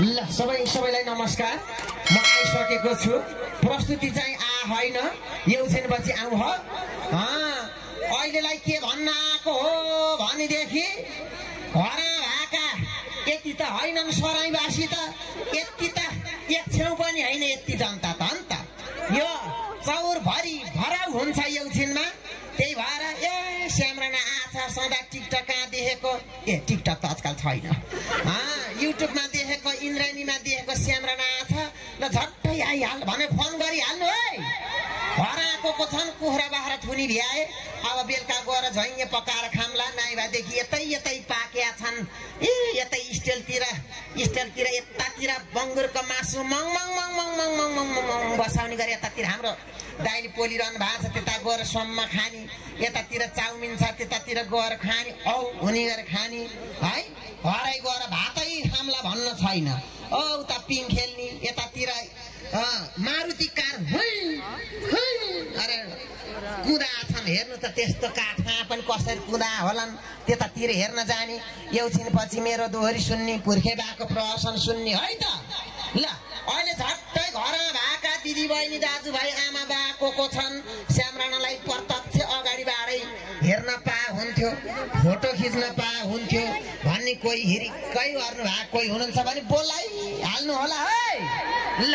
ल सबैलाई नमस्कार। म आइसकेको छु। प्रस्तुति चाहिँ होइन एउछिनपछि आऊ हो। अहिलेलाई के भन्न आएको हो भनेदेखि घर भाका यति त होइनन् सराईवासी त, यति त एक छेउ पनि होइन, यति जनता त अन्त यो चौरभरि भराउ हुन्छ एउछिनमा। त्यही भएर श्यामराना आछा सदा टिकटक कहाँ देखेको, टिकटक त आजकल छैन, युट्युबमा देखेको, इन्द्राणीमा देखेको श्यामराना आछा ल झट्टै आइहाल भने फोन गरिहाल्नु है। घर आएको छन् कुखुरा बाख्रा थुनी भ्याए, अब बेलुका गएर झैँगे पकाएर खाम्ला, नाइबादेखि यतै यतै पाकेका छन्। यतै स्टेलतिर यतातिर बङ्गुरको मासु मङ मङ मङ मङ मङ मङ मङ मङ बसाउने गरे, यतातिर हाम्रो दाइले पोलिरहनु भएको छ, त्यता गएर सम्म खाने, यतातिर चाउमिन छ त्यतातिर गएर खाने, हुने गरेर खाने है। घरै गएर भातै खाम्ला भन्न छैन। उता पिङ खेल्ने, यतातिर मारुति कार अरे कुदा छन्, हेर्नु त त्यस्तो काठमा पनि कसरी कुदा होलान्, त्यतातिर हेर्न जाने। एकछिनपछि मेरो दोहोरी सुन्ने, पुर्खे भएको प्रहसन सुन्ने है त। ल अहिले झट्टै घर भएका दिदी बहिनी दाजुभाइ आमा बा को छन्, श्यामरानालाई प्रत्यक्ष अगाडिबाटै हेर्न पाए हुन्थ्यो, फोटो खिच्न पाए हुन्थ्यो भन्ने कोही हिरिकै गर्नु भएको कोही हुनुहुन्छ भने बोलाइहाल्नु होला है। ल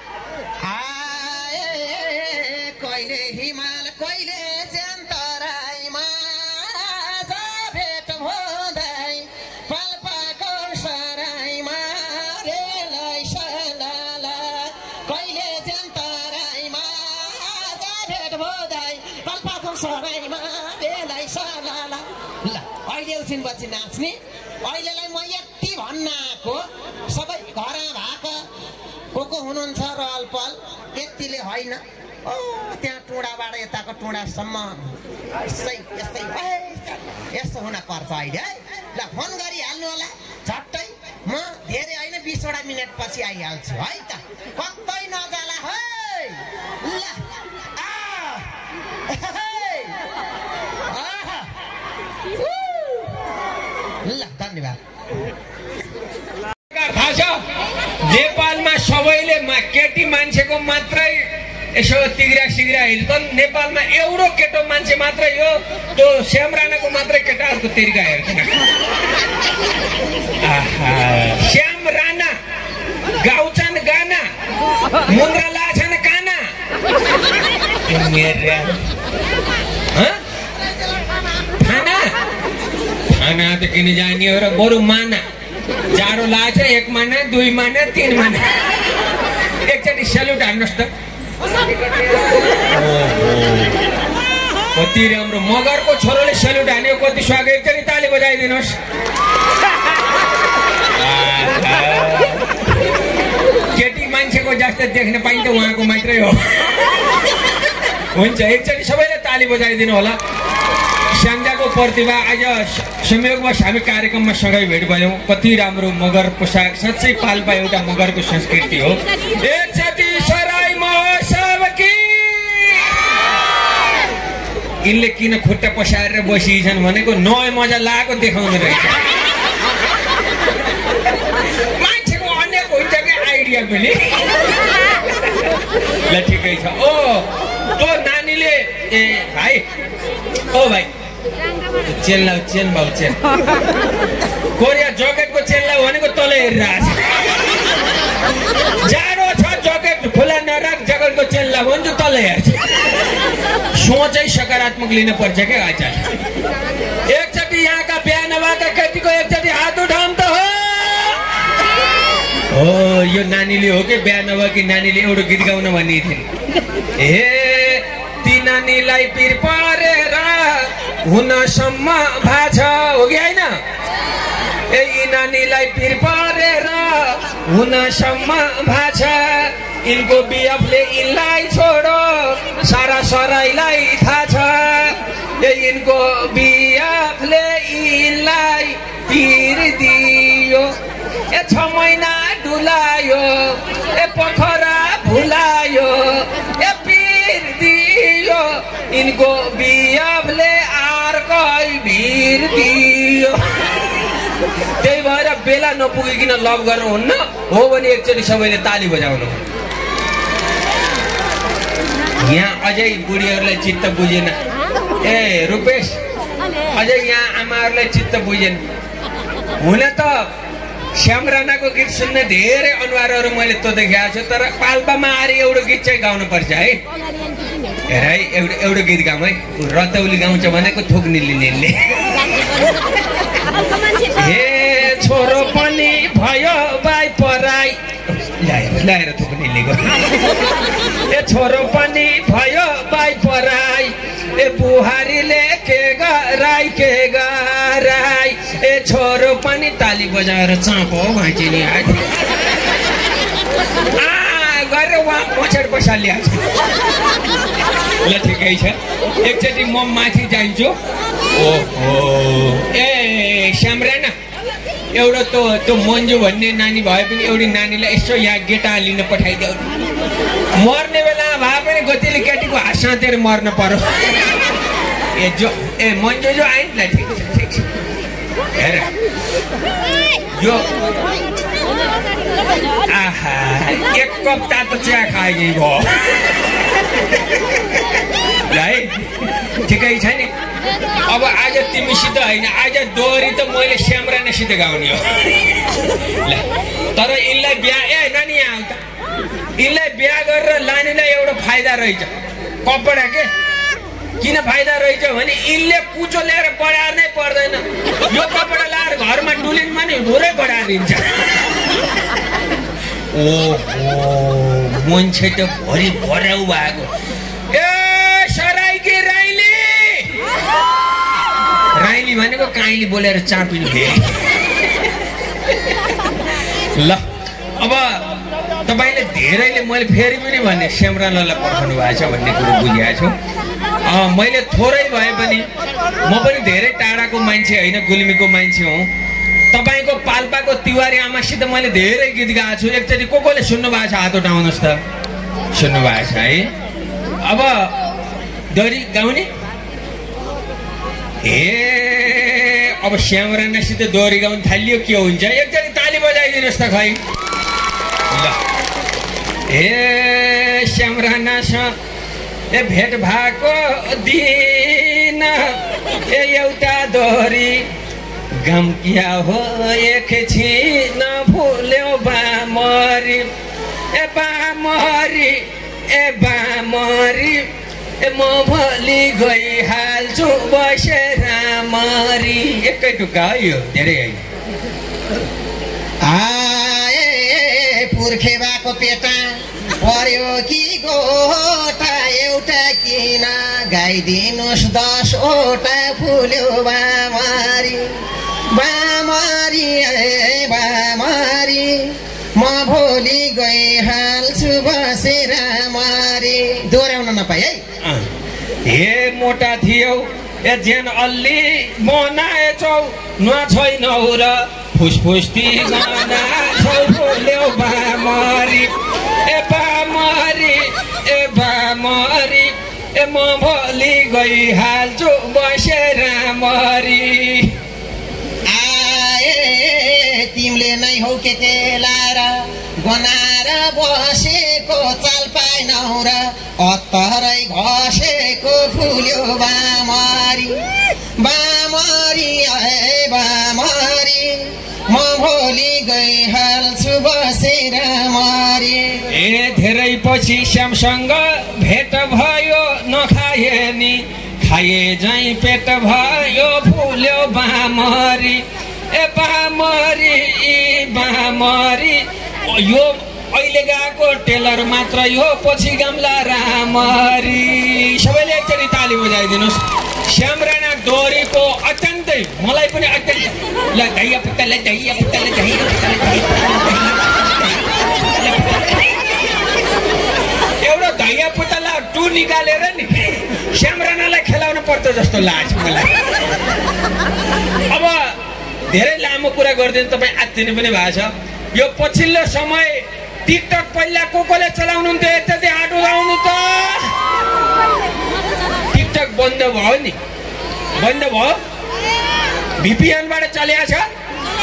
कहिले हिमाल कहिले च्यान्तराईमा भेट हुँदै पाल्पाको सराईमा रेलै सलाला, कहिले च्यान्तराईमा भेट हुँदै पाल्पाको सराईमा रेलै सलाला। ल अहिले एकछिनपछि नाच्ने। अहिलेलाई म यति भन्न आएको, सबै घर भएको को हुनुहुन्छ रहलपहल यतिले होइन, त्यहाँ टुँडाबाट यताको टुँडासम्म यस्तो हुन पर्छ अहिले है। ल फोन गरिहाल्नु होला झट्टै, म धेरै होइन 20वटा मिनट पछि आइहाल्छु है त, कतै नजाला है। ल धन्यवाद। थाहा छ नेपालमा सबैले केटी मान्छेको मात्रै यसो तिग्रा सिग्रा हेर्छन्, नेपालमा एउटा केटो मान्छे मात्रै हो त्यो श्यामरानाको मात्रै केटाहरूको तरिका हेर्छन्। श्यामराना गाउँछन् गाना, मुन्द्रा लाछन् काना, खाना त किन जाने हो र बरु माना, जाडो लाग्छ 1 महिना 2 महिना 3 महिना, एकचोटि सेल्युट हान्नुहोस् त। कति राम्रो मगरको छोरोले सेल्युट हान्यो, कति स्वागत, एकचोटि ताली बजाइदिनुहोस्। केटी मान्छेको जस्तो देख्न पाइन्छ उहाँको मात्रै हो। हुन्छ, एकचोटि सबैले ताली बजाइदिनु होला। स्याङ्जाको प्रतिभा आज संयोगवश हामी कार्यक्रममा सँगै भेट भयौँ। कति राम्रो मगर पोसाक, साँच्चै पाल्पा एउटा मगरको संस्कृति हो। एकचोटि सराई महोत्सव कि यिनले किन खुट्टा पसारेर बसिछन् भनेको नयाँ मजा लागेको देखाउनु रहेछ। मान्छेको अनेक हुन्छ कि आइडिया पनि। ल ठिकै छ। त्यो नानीले भाइ भाइ चेन लाउ, चेन भाउ चेन, कोरिया ज्याकेटको चेन लाउ भनेको तल हेरिरहेछ। जाडो छ ज्याकेट खुला नराख, ज्याकेटको चेन लाउ भने चाहिँ तल हेर्छ। सोचै सकारात्मक लिनु पर्छ क्या आज। एकचोटि यहाँका बिहा नभएका केटीको एकचोटि हात उठाउँ त हो। यो नानीले हो कि बिहा नभएकी नानीले एउटा गीत गाउन भन्ने थिइन्। ती नानीलाई पिर परेर हुनसम्म भाछ हो कि होइन, यी नानीलाई पिर परेर हुनसम्म भाछ, यिनको बिएफले यिनलाई छोडो सारा सराईलाई थाहा छ, यिनको बिएफले यिनलाई पिर दियो, 6 महिना डुलायो, पोखरा भुलायो, पिर दियो, यिनको बिएफले अर्कै भिर दियो। त्यही भएर बेला नपुगिकन लभ गर्नुहुन्न हो भने एकचोटि सबैले ताली बजाउनु। यहाँ अझै बुढीहरूलाई चित्त बुझेन। ए रुपेश, अझै यहाँ आमाहरूलाई चित्त बुझेन। हुन त श्याम राणाको गीत सुन्ने धेरै अनुहारहरू मैले त देखाएको छु, तर पाल्पामा आएर एउटा गीत चाहिँ गाउनु पर्छ है। हेर है, एउटा गीत गाउँ है। रतौली गाउँछ भनेको थुक निल्ने। हे छोरो पनि भयो बाई पराई, ल्याएर थुक निल्नेको। ए छोरो पनि भयो बाई पराई, ए बुहारीले के गराई के गराई, ए छोरो पनि ताली बजाएर चाँपो भाँचिने गरेर उहाँ पछाडि पैसा ल्याएको छ। ल ठिकै छ, एकचोटि म माथि जान्छु। ओहो, ए श्याम राणा, एउटा त्यो मन्जु भन्ने नानी भए पनि एउटी नानीलाई यसो यहाँ गेटा लिन पठाइदेऊ। मर्ने बेला भए पनि गोतीले केटीको हात साँतेर मर्न पर्यो। ए मन्जु जो आइन ल ठिक छ ठिक छ। हेर यो आहा, एक कप तातो चिया खाएकै भयो। ल है, ठिकै छ नि। अब आज तिमीसित होइन, आज दोहोरी त मैले श्याम राणासित गाउने हो। ल तर यिनलाई बिहा, ए नानी यहाँ आउ त, यिनलाई बिहा गरेर लानेलाई एउटा फाइदा रहेछ। कपडा के किन फाइदा रहेछ भने यिनले कुचो ल्याएर बढार्नै पर्दैन। यो कपडा लाएर घरमा डुलिन पनि हुरै बढारिदिन्छ। ओहो, मान्छे त भरि भराउ भएको। ए सराइकी राइली, राइली भनेको काइली बोलेर चापिनु भए। ल अब तपाईँले धेरैले मैले फेरि पनि भने श्याम राणालाई पर्खाउनु भएको छ भन्ने कुरो बुझिएको छु। मैले थोरै भए पनि, म पनि धेरै टाढाको मान्छे होइन, गुल्मीको मान्छे हुँ। तपाईँको पाल्पाको तिवारी आमासित मैले धेरै गीत गाएको छु। एकचोटि कोले सुन्नु भएको छ हात उठाउनुहोस् त। सुन्नु भएको छ है। अब दोहोरी गाउने। ए अब श्याम राणासित दोहोरी गाउनु थालियो के हुन्छ? एकचोटि ताली बजाइदिनुहोस् त खै। ल ए श्याम राणासँग ए भेट भएको दिन, ए एउटा दोहोरी गम किया हो एकछिन भुल्यो बामरी, ए बामरी, ए बामरी, ए म भोलि गइहाल्छु बसेर रामरी। एकै टुक्का है यो, धेरै है। आए पुर्खे भएको पेटा पर्यो कि गोटा, एउटा किन गाइदिनुहोस् 10 वटा फुल्यो बामरी, बामरी, ए बामरी, म भोलि गइहाल्छु बसेर रामरी। दोहोऱ्याउन नपाए है। हे मोटा थियौ ए ज्यान अल्ली बनाएछौ, नछैनौ र फुसफुस्ती गाना छौ फुल्यो बामरी, ए बामरी, ए बामरी, ए म भोलि गइहाल्छु बसेर रामरी। आए तिमीले नै हौ के लाएर गनाएर बसेको, चाल पाइनौ र अत्तरै घसेको फुल्यो बामरी, बामरी, ए बामरी, म भोलि गइहाल्छु बसेर रामरी। ए धेरै पछि श्यामसँग भेट भयो, नखाए नि खाए झै पेट भयो फुल्यो बामरी, ए बामरी, ए बामरी। यो अहिले गएको टेलर मात्र, यो पछि गाम्ला रामरी। सबैले एकचोटि ताली बजाइदिनुहोस्। श्याम राणा दोहोरीको अत्यन्तै मलाई पनि अत्यन्तै। ल दैया पुत्ताले दैया पुत्ताले दैया पुत्ताले एउटा दैया पुत्ताला टु निकालेर नि श्याम राणालाई खेलाउनु पर्छ जस्तो लाग्छ मलाई। अब धेरै लामो कुरा गरिदिनु, तपाईँ आत्तिनु पनि भएको छ। यो पछिल्लो समय टिकटक पहिला कोले चलाउनुहुन्थ्यो, यति हात उठाउनु त। टिकटक बन्द भयो नि, बन्द भयो। VPN बाट चलेको छ।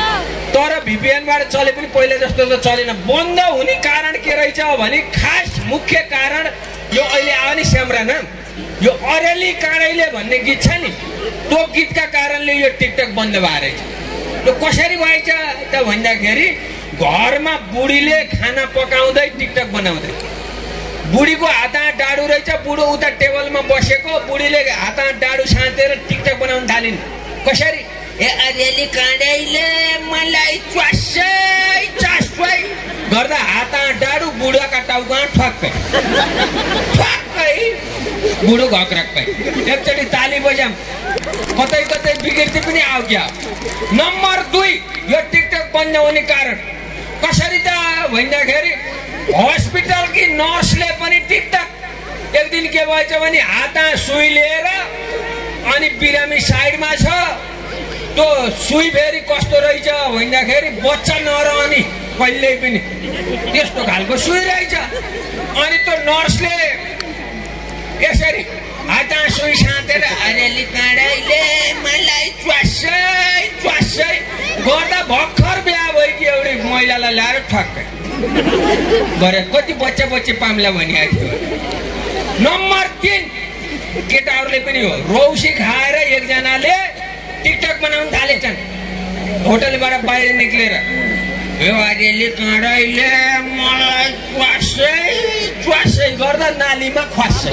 तर VPN-बाट चले पनि पहिले जस्तो त चलेन। बन्द हुने कारण के रहेछ भने खास मुख्य कारण यो अहिले आयो नि स्यामरान, यो अरेली काँडैले भन्ने गीत छ नि, त्यो गीतका कारणले यो टिकटक बन्द भएको रहेछ। यो कसरी भएछ त भन्दाखेरि घरमा बुढीले खाना पकाउँदै टिकटक बनाउँदै, बुढीको हात डाडु रहेछ, बुढो उता टेबलमा बसेको, बुढीले हात डाडु साँतेर टिकटक बनाउन थालिन्। कसरी? ए अरेली काँडैले मलाई च्वासै च्वासै गर्दा हात डाडु बुढाका टाउका ठक्कै ठक्कै बुढो घक्रक्कै। एकचोटि ताली बजाम, कतै कतै बिगिर्ती पनि आऊ क्या। नम्बर 2 यो टिकटक बन्द हुने कारण कसरी त भन्दाखेरि हस्पिटल कि नर्सले पनि टिकटक। एक दिन के भएछ भने हात सुई लिएर अनि बिरामी साइडमा छ, त्यो सुई फेरि कस्तो रहेछ भन्दाखेरि बच्चा नरहने कहिल्यै पनि त्यस्तो खालको सुई रहेछ। अनि त्यो नर्सले यसरी हात सुई साँतेर अरेली काँडैले मलाई च्वासै च्वासै गर्दा भर्खर बिहा भएकी एउटी महिलालाई ल्याएर ठक्कै गरे। कति बच्चा बच्ची पाम्ला भनिएको थियो। नम्बर 3 केटाहरूले पनि हो, रौसी खाएर एकजनाले टिकटक बनाउन थालेछन्। होटलबाट बाहिर निक्लेर यो अरेली काँडैले मलाई च्वासै च्वासै गर्दा नालीमा खस्छ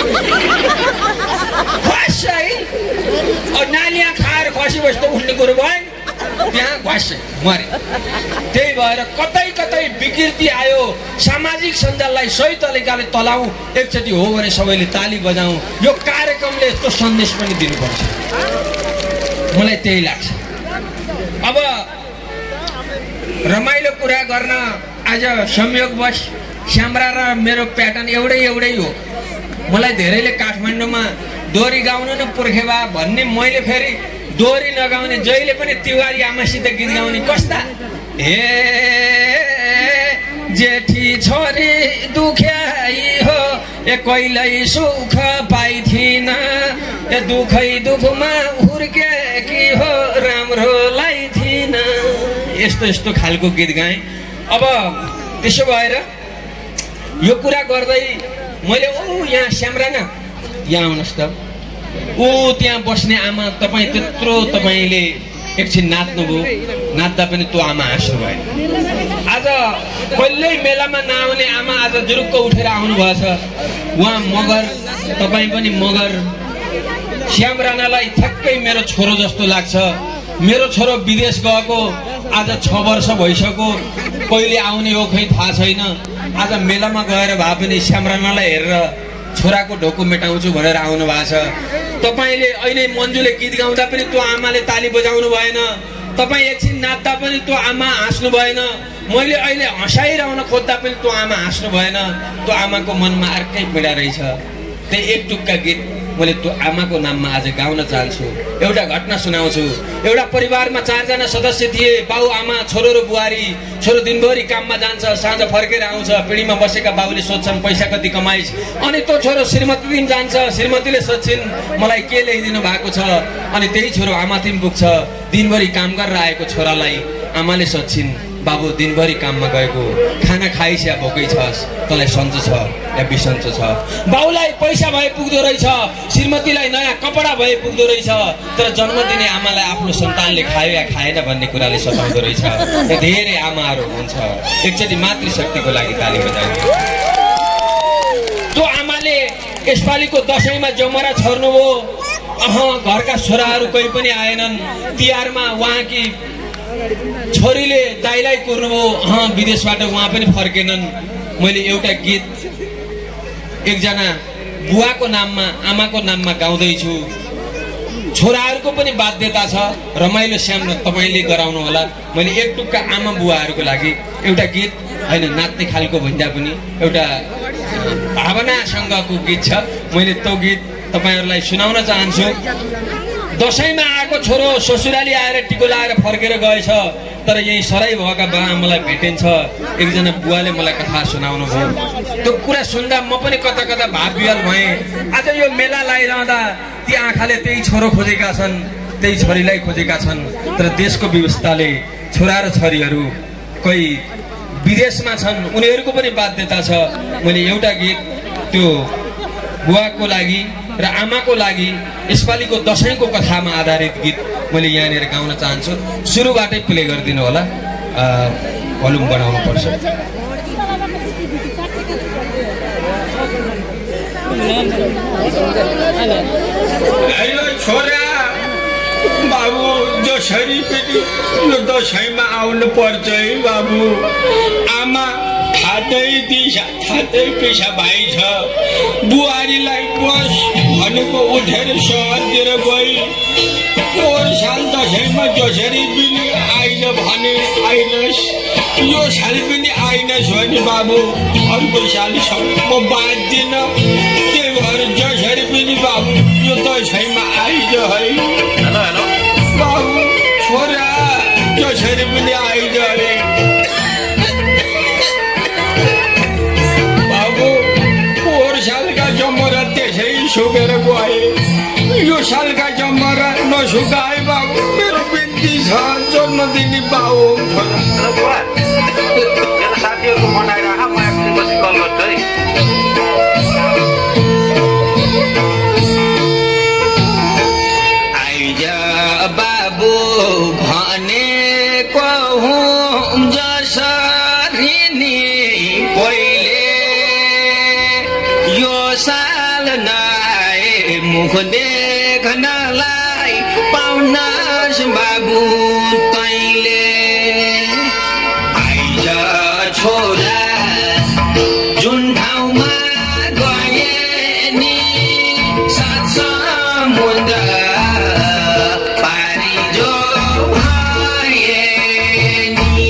खस्छ। नालीमा खाएर खसेपछि त उठ्ने कुरो भएन, त्यहाँ खस्छ मरे। त्यही भएर कतै कतै विकृति आयो। सामाजिक सञ्जाललाई सही तरिकाले चलाऊ, एकचोटि हो भने सबैले ताली बजाऊ। यो कार्यक्रमले यस्तो सन्देश पनि दिनुपर्छ, मलाई त्यही लाग्छ। अब रमाइलो कुरा गर्न आज संयोगवश स्यामरा र मेरो प्याटर्न एउटै हो। मलाई धेरैले काठमाडौँमा दोहोरी गाउनु न पुर्खेबा भन्ने, मैले फेरि दोहोरी नगाउने, जहिले पनि तिवारी आमासित गीत गाउने। कस्ता हे जेठी छोरी दुख्याई हो, ए कहिल्यै सुख पाइथिन, ए दुखै दुखमा हुर्केकी हो, राम्रो लाइथिन। यस्तो यस्तो खालको गीत गाएँ। अब त्यसो भएर यो कुरा गर्दै मैले यहाँ स्यामरान यहाँ आउनुहोस् त, त्यहाँ बस्ने आमा तपाईँ त्यत्रो तपाईँले एकछिन नाच्नुभयो, नाच्दा पनि त्यो आमा हाँस्नु भएन। आज कहिल्यै मेलामा नआउने आमा आज जुरुक्क उठेर आउनु भएछ। उहाँ मगर, तपाईँ पनि मगर। स्यामरानालाई ठ्याक्कै मेरो छोरो जस्तो लाग्छ। मेरो छोरो विदेश गएको आज 6 वर्ष भइसक्यो, कहिले आउने हो खै थाहा छैन। आज मेलामा गएर भए पनि स्यामरानालाई हेरेर छोराको ढोको मेटाउँछु भनेर आउनु भएको छ। तपाईँले अहिले मन्जुले गीत गाउँदा पनि त्यो आमाले ताली बजाउनु भएन, तपाईँ एकछिन नाच्दा पनि त्यो आमा हाँस्नु भएन, मैले अहिले हँसाइरहन खोज्दा पनि त्यो आमा हाँस्नु भएन। त्यो आमाको मनमा अर्कै पीडा रहेछ। त्यही एक टुक्का गीत मैले त्यो आमाको नाममा आज गाउन चाहन्छु। एउटा घटना सुनाउँछु। एउटा परिवारमा 4 जना सदस्य थिए, बाउ आमा छोरो र बुहारी। छोरो दिनभरि काममा जान्छ, साँझ फर्केर आउँछ। पिँढीमा बसेका बाबुले सोध्छन् पैसा कति कमाइस्, अनि त्यो छोरो श्रीमती दिन जान्छ। श्रीमतीले सोध्छिन् मलाई के ल्याइदिनु भएको छ, अनि त्यही छोरो आमाथिम पुग्छ। दिनभरि काम गरेर आएको छोरालाई आमाले सोध्छिन् बाबु दिनभरि काममा गएको, खाना खाइस् या भोकै छस्, तँलाई सन्चो छ या बिसन्चो छ। बाउलाई पैसा भए पुग्दो रहेछ, श्रीमतीलाई नयाँ कपडा भए पुग्दो रहेछ, तर जन्म दिने आमालाई आफ्नो सन्तानले खायो या खाएन भन्ने कुराले सताउँदो रहेछ। धेरै आमाहरू हुन्छ। एकचोटि मातृशक्तिको लागि ताली बजाउनु। त्यो आमाले यसपालिको दसैँमा जमरा छर्नुभयो। घरका छोराहरू कोही पनि आएनन्। तिहारमा उहाँकी छोरीले दाइलाई कुर्नुभयो। विदेशबाट उहाँ पनि फर्केनन्। मैले एउटा गीत एकजना बुवाको नाममा आमाको नाममा गाउँदैछु। छोराहरूको पनि बाध्यता छ। रमाइलो श्याम तपाईँले गराउनु होला। मैले एक टुक्का आमा बुवाहरूको लागि एउटा गीत, होइन नाच्ने खालको भन्दा पनि एउटा भावनासँगको गीत छ। मैले त्यो गीत तपाईँहरूलाई सुनाउन चाहन्छु। दसैँमा आएको छोरो ससुराली आएर टिको लाएर फर्केर गएछ, तर यही सराई भएका बा आमालाई भेटिन्छ। एकजना बुवाले मलाई कथा सुनाउनु भयो। त्यो कुरा सुन्दा म पनि कता कता भाव विह्वल भएँ। आज यो मेला लगाइरहँदा ती आँखाले त्यही छोरो खोजेका छन्, त्यही छोरीलाई खोजेका छन् तर देशको व्यवस्थाले छोरा र छोरीहरू कोही विदेशमा छन् उनीहरूको पनि बाध्यता छ। मैले एउटा गीत त्यो बुवाको लागि र आमाको लागि यसपालिको दशैंको कथामा आधारित गीत मैले यहाँनिर गाउन चाहन्छु। सुरुबाटै प्ले गरिदिनु होला, भोल्युम बढाउनु पर्छ। हेलो छोरा बाबु, जसरी पनि यो दसैँमा आउनु पर्छ है बाबु। आमा थातै दिशा थातै पेसा भाइ छ। बुहारीलाई बस भनेको उठेर सहरतिर गई। पोहोर साल दसैँमा जसरी पनि आइन भने आइनस्, यो साल पनि आइनस् भने बाबु अर्को सालसम्म बाँच्दिन। त्यही भएर जसरी पनि बाबु यो दसैँमा आइज है। हेलो हेलो बाबु छोरा जसरी पनि आइज अरे। बाबु पोहोर सालका जमरा त्यसै सुकेर गए, यो सालका जमरा नसुकाए बाबु। मेरो बिन्ती छ जन्मदिनी बाबु छोरा। हेलो बुवा, मेरो साथीहरूको मन आइरह, म एकछिनपछि कल गर्छु है। आइज बाबु भनेको हुँ जसरी नि पहिले, यो साल नआए मुख देख्नलाई पाउनस् बाबु तैले। आइज छोरा जुन ठाउँमा गए नि सात समुद्र पारी जो भए नि।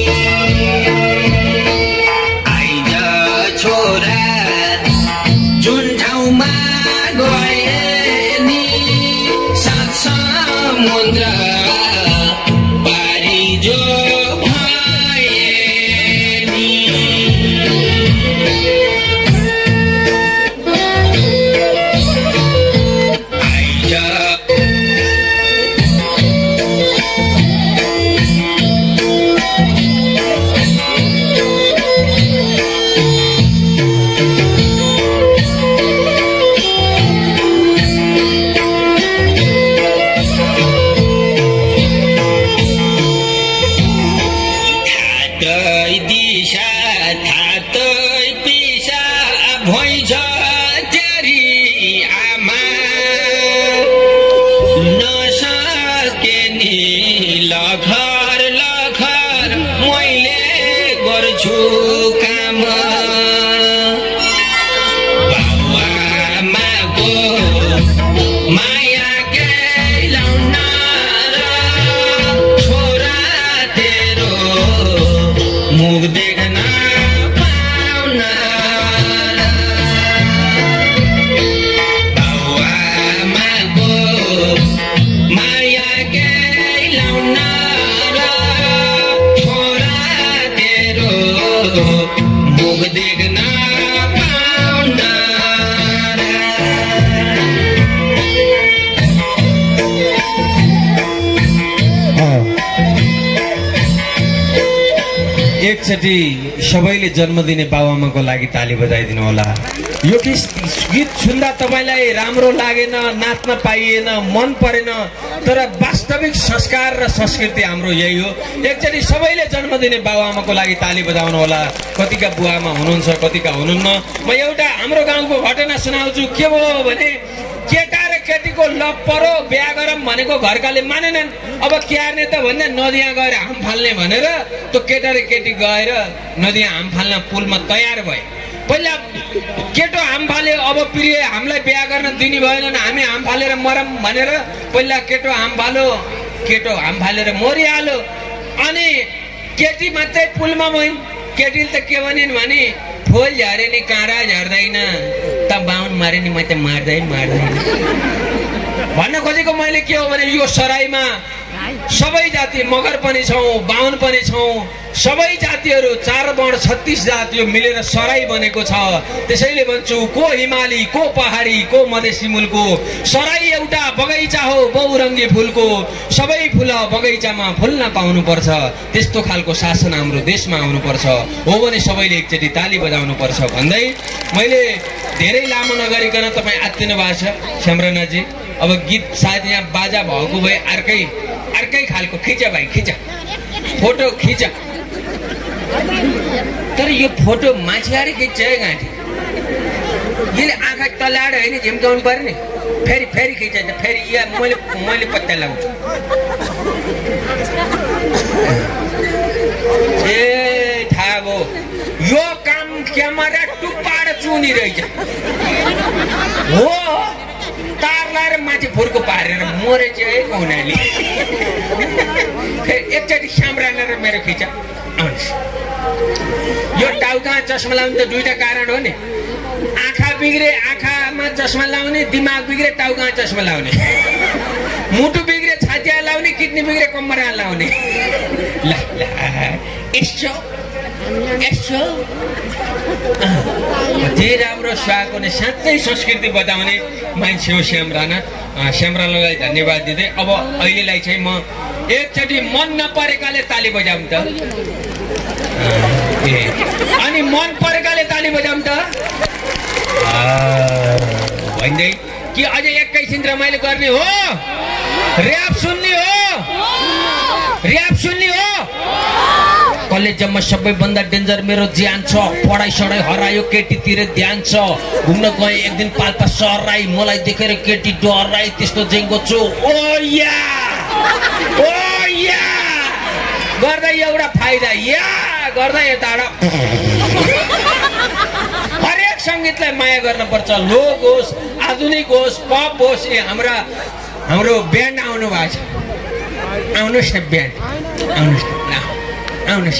आइज छोरा जुन ठाउँमा गए नि सात समुद्र पारी जो भए नि। आइज थातै दिशा थातै पिसा भइछ तेरी आमा। नसके नि लखर लखर मैले गर्छु काम। बाबुआमाको माया केलाउन र छोरा तेरो मुख देख्न पाउन। बाबुआमाको माया केलाउन र छोरा तेरो मुख देख्न पाउन। एकचोटि सबैले जन्मदिने बाबुआमाको लागि ताली बजाइदिनु होला। यो गीत सुन्दा तपाईँलाई राम्रो लागेन, नाच्न पाइएन, मन परेन, तर वास्तविक संस्कार र संस्कृति हाम्रो यही हो। एकचोटि सबैले जन्मदिने बाबुआमाको लागि ताली बजाउनु होला। कतिका बुवाआमा हुनुहुन्छ, कतिका हुनुहुन्न। म एउटा हाम्रो गाउँको घटना सुनाउँछु। के भयो भने केटा र केटीको लभ परो, बिहा गरौँ भनेको घरकाले मानेनन्। अब क्यार्ने त भन्दा नदिया गएर हाम फाल्ने भनेर त्यो केटा र केटी गएर नदिया हाम फाल्न पुलमा तयार भए। पहिला केटो हाम फाल्यो, अब प्रिय हामीलाई बिहा गर्न दिने भएन, हामी हाम फालेर मरौँ भनेर पहिला केटो हाम फाल्यो, केटो हाम फालेर मरिहाल्यो। अनि केटी मात्रै पुलमा गइन्। केटीले त के भनिन् भने फुल झरे नि काँडा झर्दैन, त बाहुन मारे नि म त मार्दैन भन्न खोजेको मैले के हो भने यो सराईमा सबै जाति मगर पनि छौँ, बाहुन पनि छौँ, सबै जातिहरू 4 वर्ण 36 जातिहरू मिलेर सराई बनेको छ। त्यसैले भन्छु को हिमाली, को पहाडी, को मधेसी मुलको, सराई एउटा बगैँचा हो बहुरङ्गी फुलको, सबै फुल बगैँचामा फुल्न पाउनुपर्छ। त्यस्तो खालको शासन हाम्रो देशमा आउनुपर्छ। हो भने सबैले एकचोटि ताली बजाउनु पर्छ भन्दै मैले धेरै लामो नगरिकन तपाईँ आत्तिनु भएको छ श्यामरानाजी। अब गीत सायद यहाँ बाजा भएको भए अर्कै खालको खिचा भाइ खिचा फोटो खिचा। तर यो फोटो मान्छे खिच्छ है गाँठी। यसले आँखा तलाएर होइन झिम्काउनु पर्यो नि। फेरि खिचाइन्छ फेरि या मैले पत्ता लगाउँछु। ए थाहा भयो यो काम क्यामेरा टुप्पाएर चुनी रहेछ हो। तार लाएर माथि फुर्को पारेर मरेछ है कौनाली। फेरि एकचोटि श्यामराना र मेरो खिचा आउनुहोस्। यो टाउका चस्मा लाउने त दुईटा कारण हो नि। आँखा बिग्रे आँखामा चस्मा लाउने, दिमाग बिग्रे टाउका चस्मा लाउने, मुटु बिग्रे छातिया लाउने, किडनी बिग्रे कम्मरमा लाउने। ल यसो अति राम्रो सुहाएको नि साँच्चै संस्कृति बताउने मान्छे हो श्यामराना। श्यामरानालाई धन्यवाद दिँदै अब अहिलेलाई चाहिँ म एकचोटि मन नपरेकाले ताली बजाउँ त। अनि मन परेकाले ताली बजाउँ त भन्दै कि अझै एकैछिन रमाइलो गर्ने हो। र्याप सुन्ने हो, र्याप सुन्ने हो। कलेजमा सबैभन्दा डेन्जर मेरो ज्यान छ। पढाइ सढाइ हरायो केटीतिर ध्यान छ। घुम्न गएँ एक दिन पाल्पा सराई, मलाई देखेर केटी डराई, त्यस्तो जेङ्गो छु। ओ या गर्दा एउटा फाइदा या गर्दा यताबाट हरेक सङ्गीतलाई माया गर्नुपर्छ। लोक होस्, आधुनिक होस्, पप होस्। ए हाम्रो ब्यान्ड आउनु भएको छ। आउनुहोस् न ब्यान्ड, आउनुहोस्।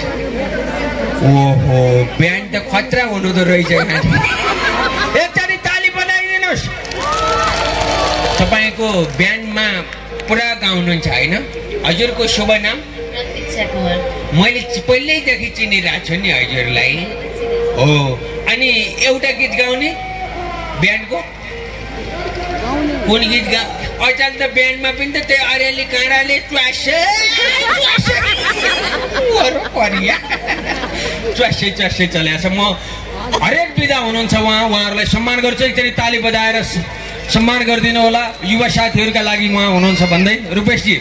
ओहो ब्यान्ड त खतरा हुनुहुँदो रहेछ। एकचोटि ताली बजाइदिनुहोस्। तपाईँको ब्यान्डमा पुरा गाउनुहुन्छ होइन? हजुरको शुभ नाम? मैले पहिल्यैदेखि चिनिरहेको छु नि हजुरलाई। हो अनि एउटा गीत गाउने ब्यान्डको कुन गीत अचाल त ब्यान्डमा पनि त त्यही अरेली काँडाले च्वासे चलेको छ। म हरेक बिदा हुनुहुन्छ उहाँहरूलाई सम्मान गर्छु। एकचोटि ताली बजाएर सम्मान गरिदिनु होला युवा साथीहरूका लागि उहाँ हुनुहुन्छ भन्दै। रूपेशजी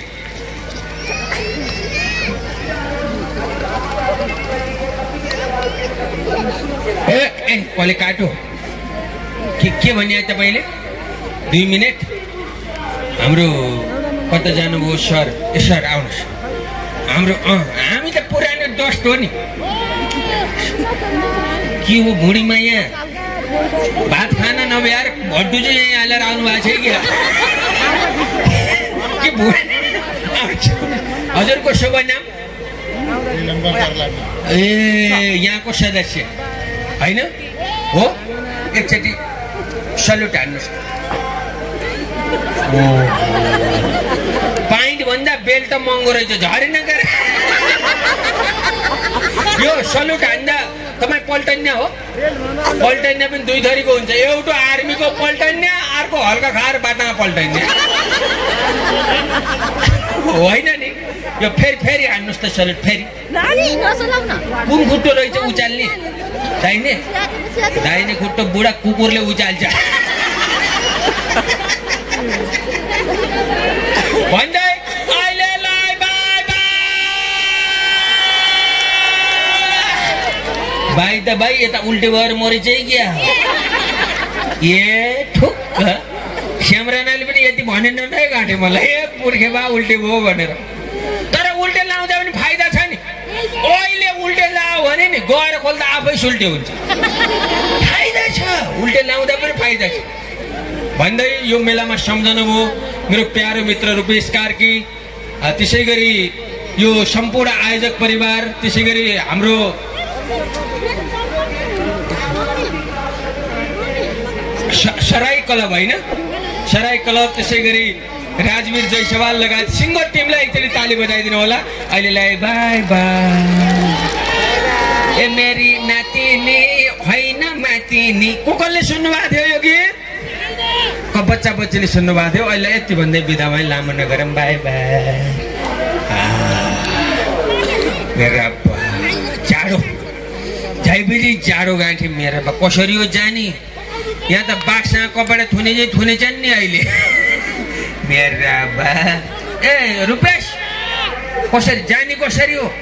ए कहिले काटो के भन्ने तपाईँले 2 मिनट। हाम्रो कता जानुभयो सर? ए सर आउनुहोस्। हाम्रो हामी त पुरानो डस्ट हो नि। के हो भुँडीमा यहाँ भात खाना नभएर भड्डु चाहिँ यहाँ हालेर आउनु भएको छ कि भुँडी? हजुरको शुभ नाम? ए यहाँको सदस्य होइन हो? एकचोटि सल्युट हान्नुहोस्। पाइन्ट भन्दा बेल्ट त महँगो रहेछ झरेन गएर। यो सल्युट हान्दा तपाईँ पल्टन्या हो? पल्टन्या पनि 2 थरीको हुन्छ। एउटा आर्मीको पल्टन्या, अर्को हल्का खाएर बाटामा पल्टन्या होइन नि। यो फेरि हान्नुहोस् त सल्युट। फेरि कुन खुट्टो रहेछ उचाल्ने? दाहिने खुट्टो बुढा कुकुरले उचाल्छ भन्दै अहिलेलाई बाई त भाइ यता उल्टे भएर मरि चाहिँ क्या। ए ठुक्क श्यामरानाले पनि यति भनेन नै घाँटे मलाई। ए पुर्खे बा उल्टे भयो भनेर। तर उल्टे लाउँदा पनि फाइदा छ नि। अहिले उल्टे लायो भने नि गएर खोल्दा आफै सुल्टे हुन्छ। फाइदा छ, उल्टे लाउँदा पनि फाइदा छ भन्दै यो मेलामा सम्झनु भयो मेरो प्यारो मित्र रूपेश कार्की। त्यसै गरी यो सम्पूर्ण आयोजक परिवार, त्यसै गरी हाम्रो सराई क्लब होइन, सराई क्लब, त्यसै गरी राजवीर जयसवाल लगायत सिङ्गर टिमलाई एकचोटि ताली बजाइदिनु होला। अहिलेलाई बाई बाई। ए मेरी नातिनी होइन मातिनी। कसले सुन्नुभएको थियो यो गीत? बच्चा बच्चीले सुन्नुभएको थियो। अहिले यति भन्दै बिदा भएँ, लामो नगरौँ, बाई बाई। मेरा जाडो झैबिरी जाडो गाँठी मेरा बा कसरी हो जानी? यहाँ त बाघसँग कपडा थुने छन् नि अहिले। मेरा बा ए रुपेश कसरी जानी कसरी हो?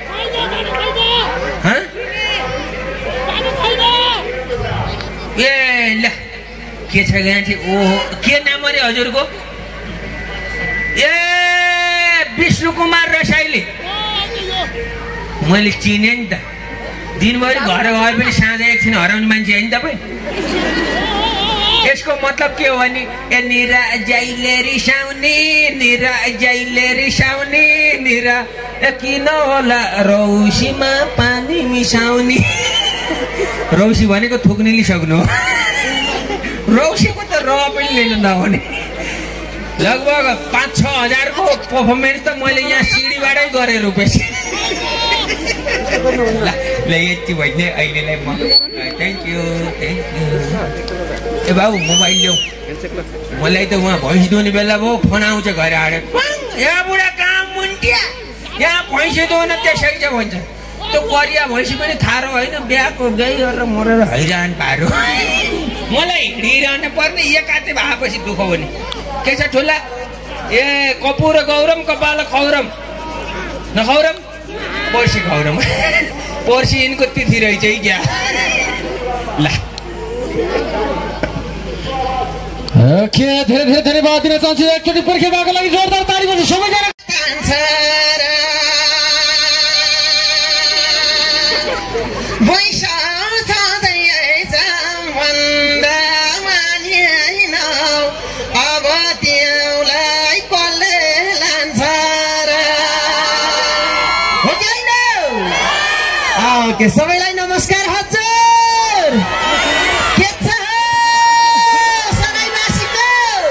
ए ल के छ गाँठी? ओहो के नाम अरे हजुरको? ए विष्णु कुमार रसाइली। मैले चिने नि त। दिनभरि घर गए पनि साँझ एकछिन हराउने मान्छे होइन तपाईँ? यसको मतलब के हो भने ए निरा जाइले रिसाउने निरा जाइले रिसाउने निरा किन होला रौसीमा पानी मिसाउने। रौसी भनेको थुक्नेले सक्नु हो। रौसीको त र पनि लिनु नहुने। लगभग 5-6 हजारको पर्फर्मेन्स त मैले यहाँ सिडीबाटै गरेँ रुपेश। ल यति भइदिए अहिलेलाई म थ्याङ्क यू। ए बाबु मोबाइल ल्याऊ। मलाई त उहाँ भैँसी दुहुने बेला भयो फोन आउँछ घर आएर। यहाँ बुढा कहाँ मुन्टिया? यहाँ भैँसी दुहुन त्यसै छ भन्छ। त्यो करिया भैँसी पनि थारो होइन, बिहाको गई गरेर मरेर हैरान पारो। मलाई हिँडिरहनु पर्ने एकाते भएपछि दुःख हुने। के छ ठुला? ए कपुर गौरम कपाल खौरम नखौरम पर्सि खौरम। पर्सि यिनको तिथि रहेछ है क्या? ल ओके धेरै धेरै धन्यवाद दिन चाहन्छु। एकचोटि पर्खेबाको लागि जोरदार ताली बजाउनु सबैजना। ओके सबैलाई नमस्कार हजुर। के छ सगाइवासीको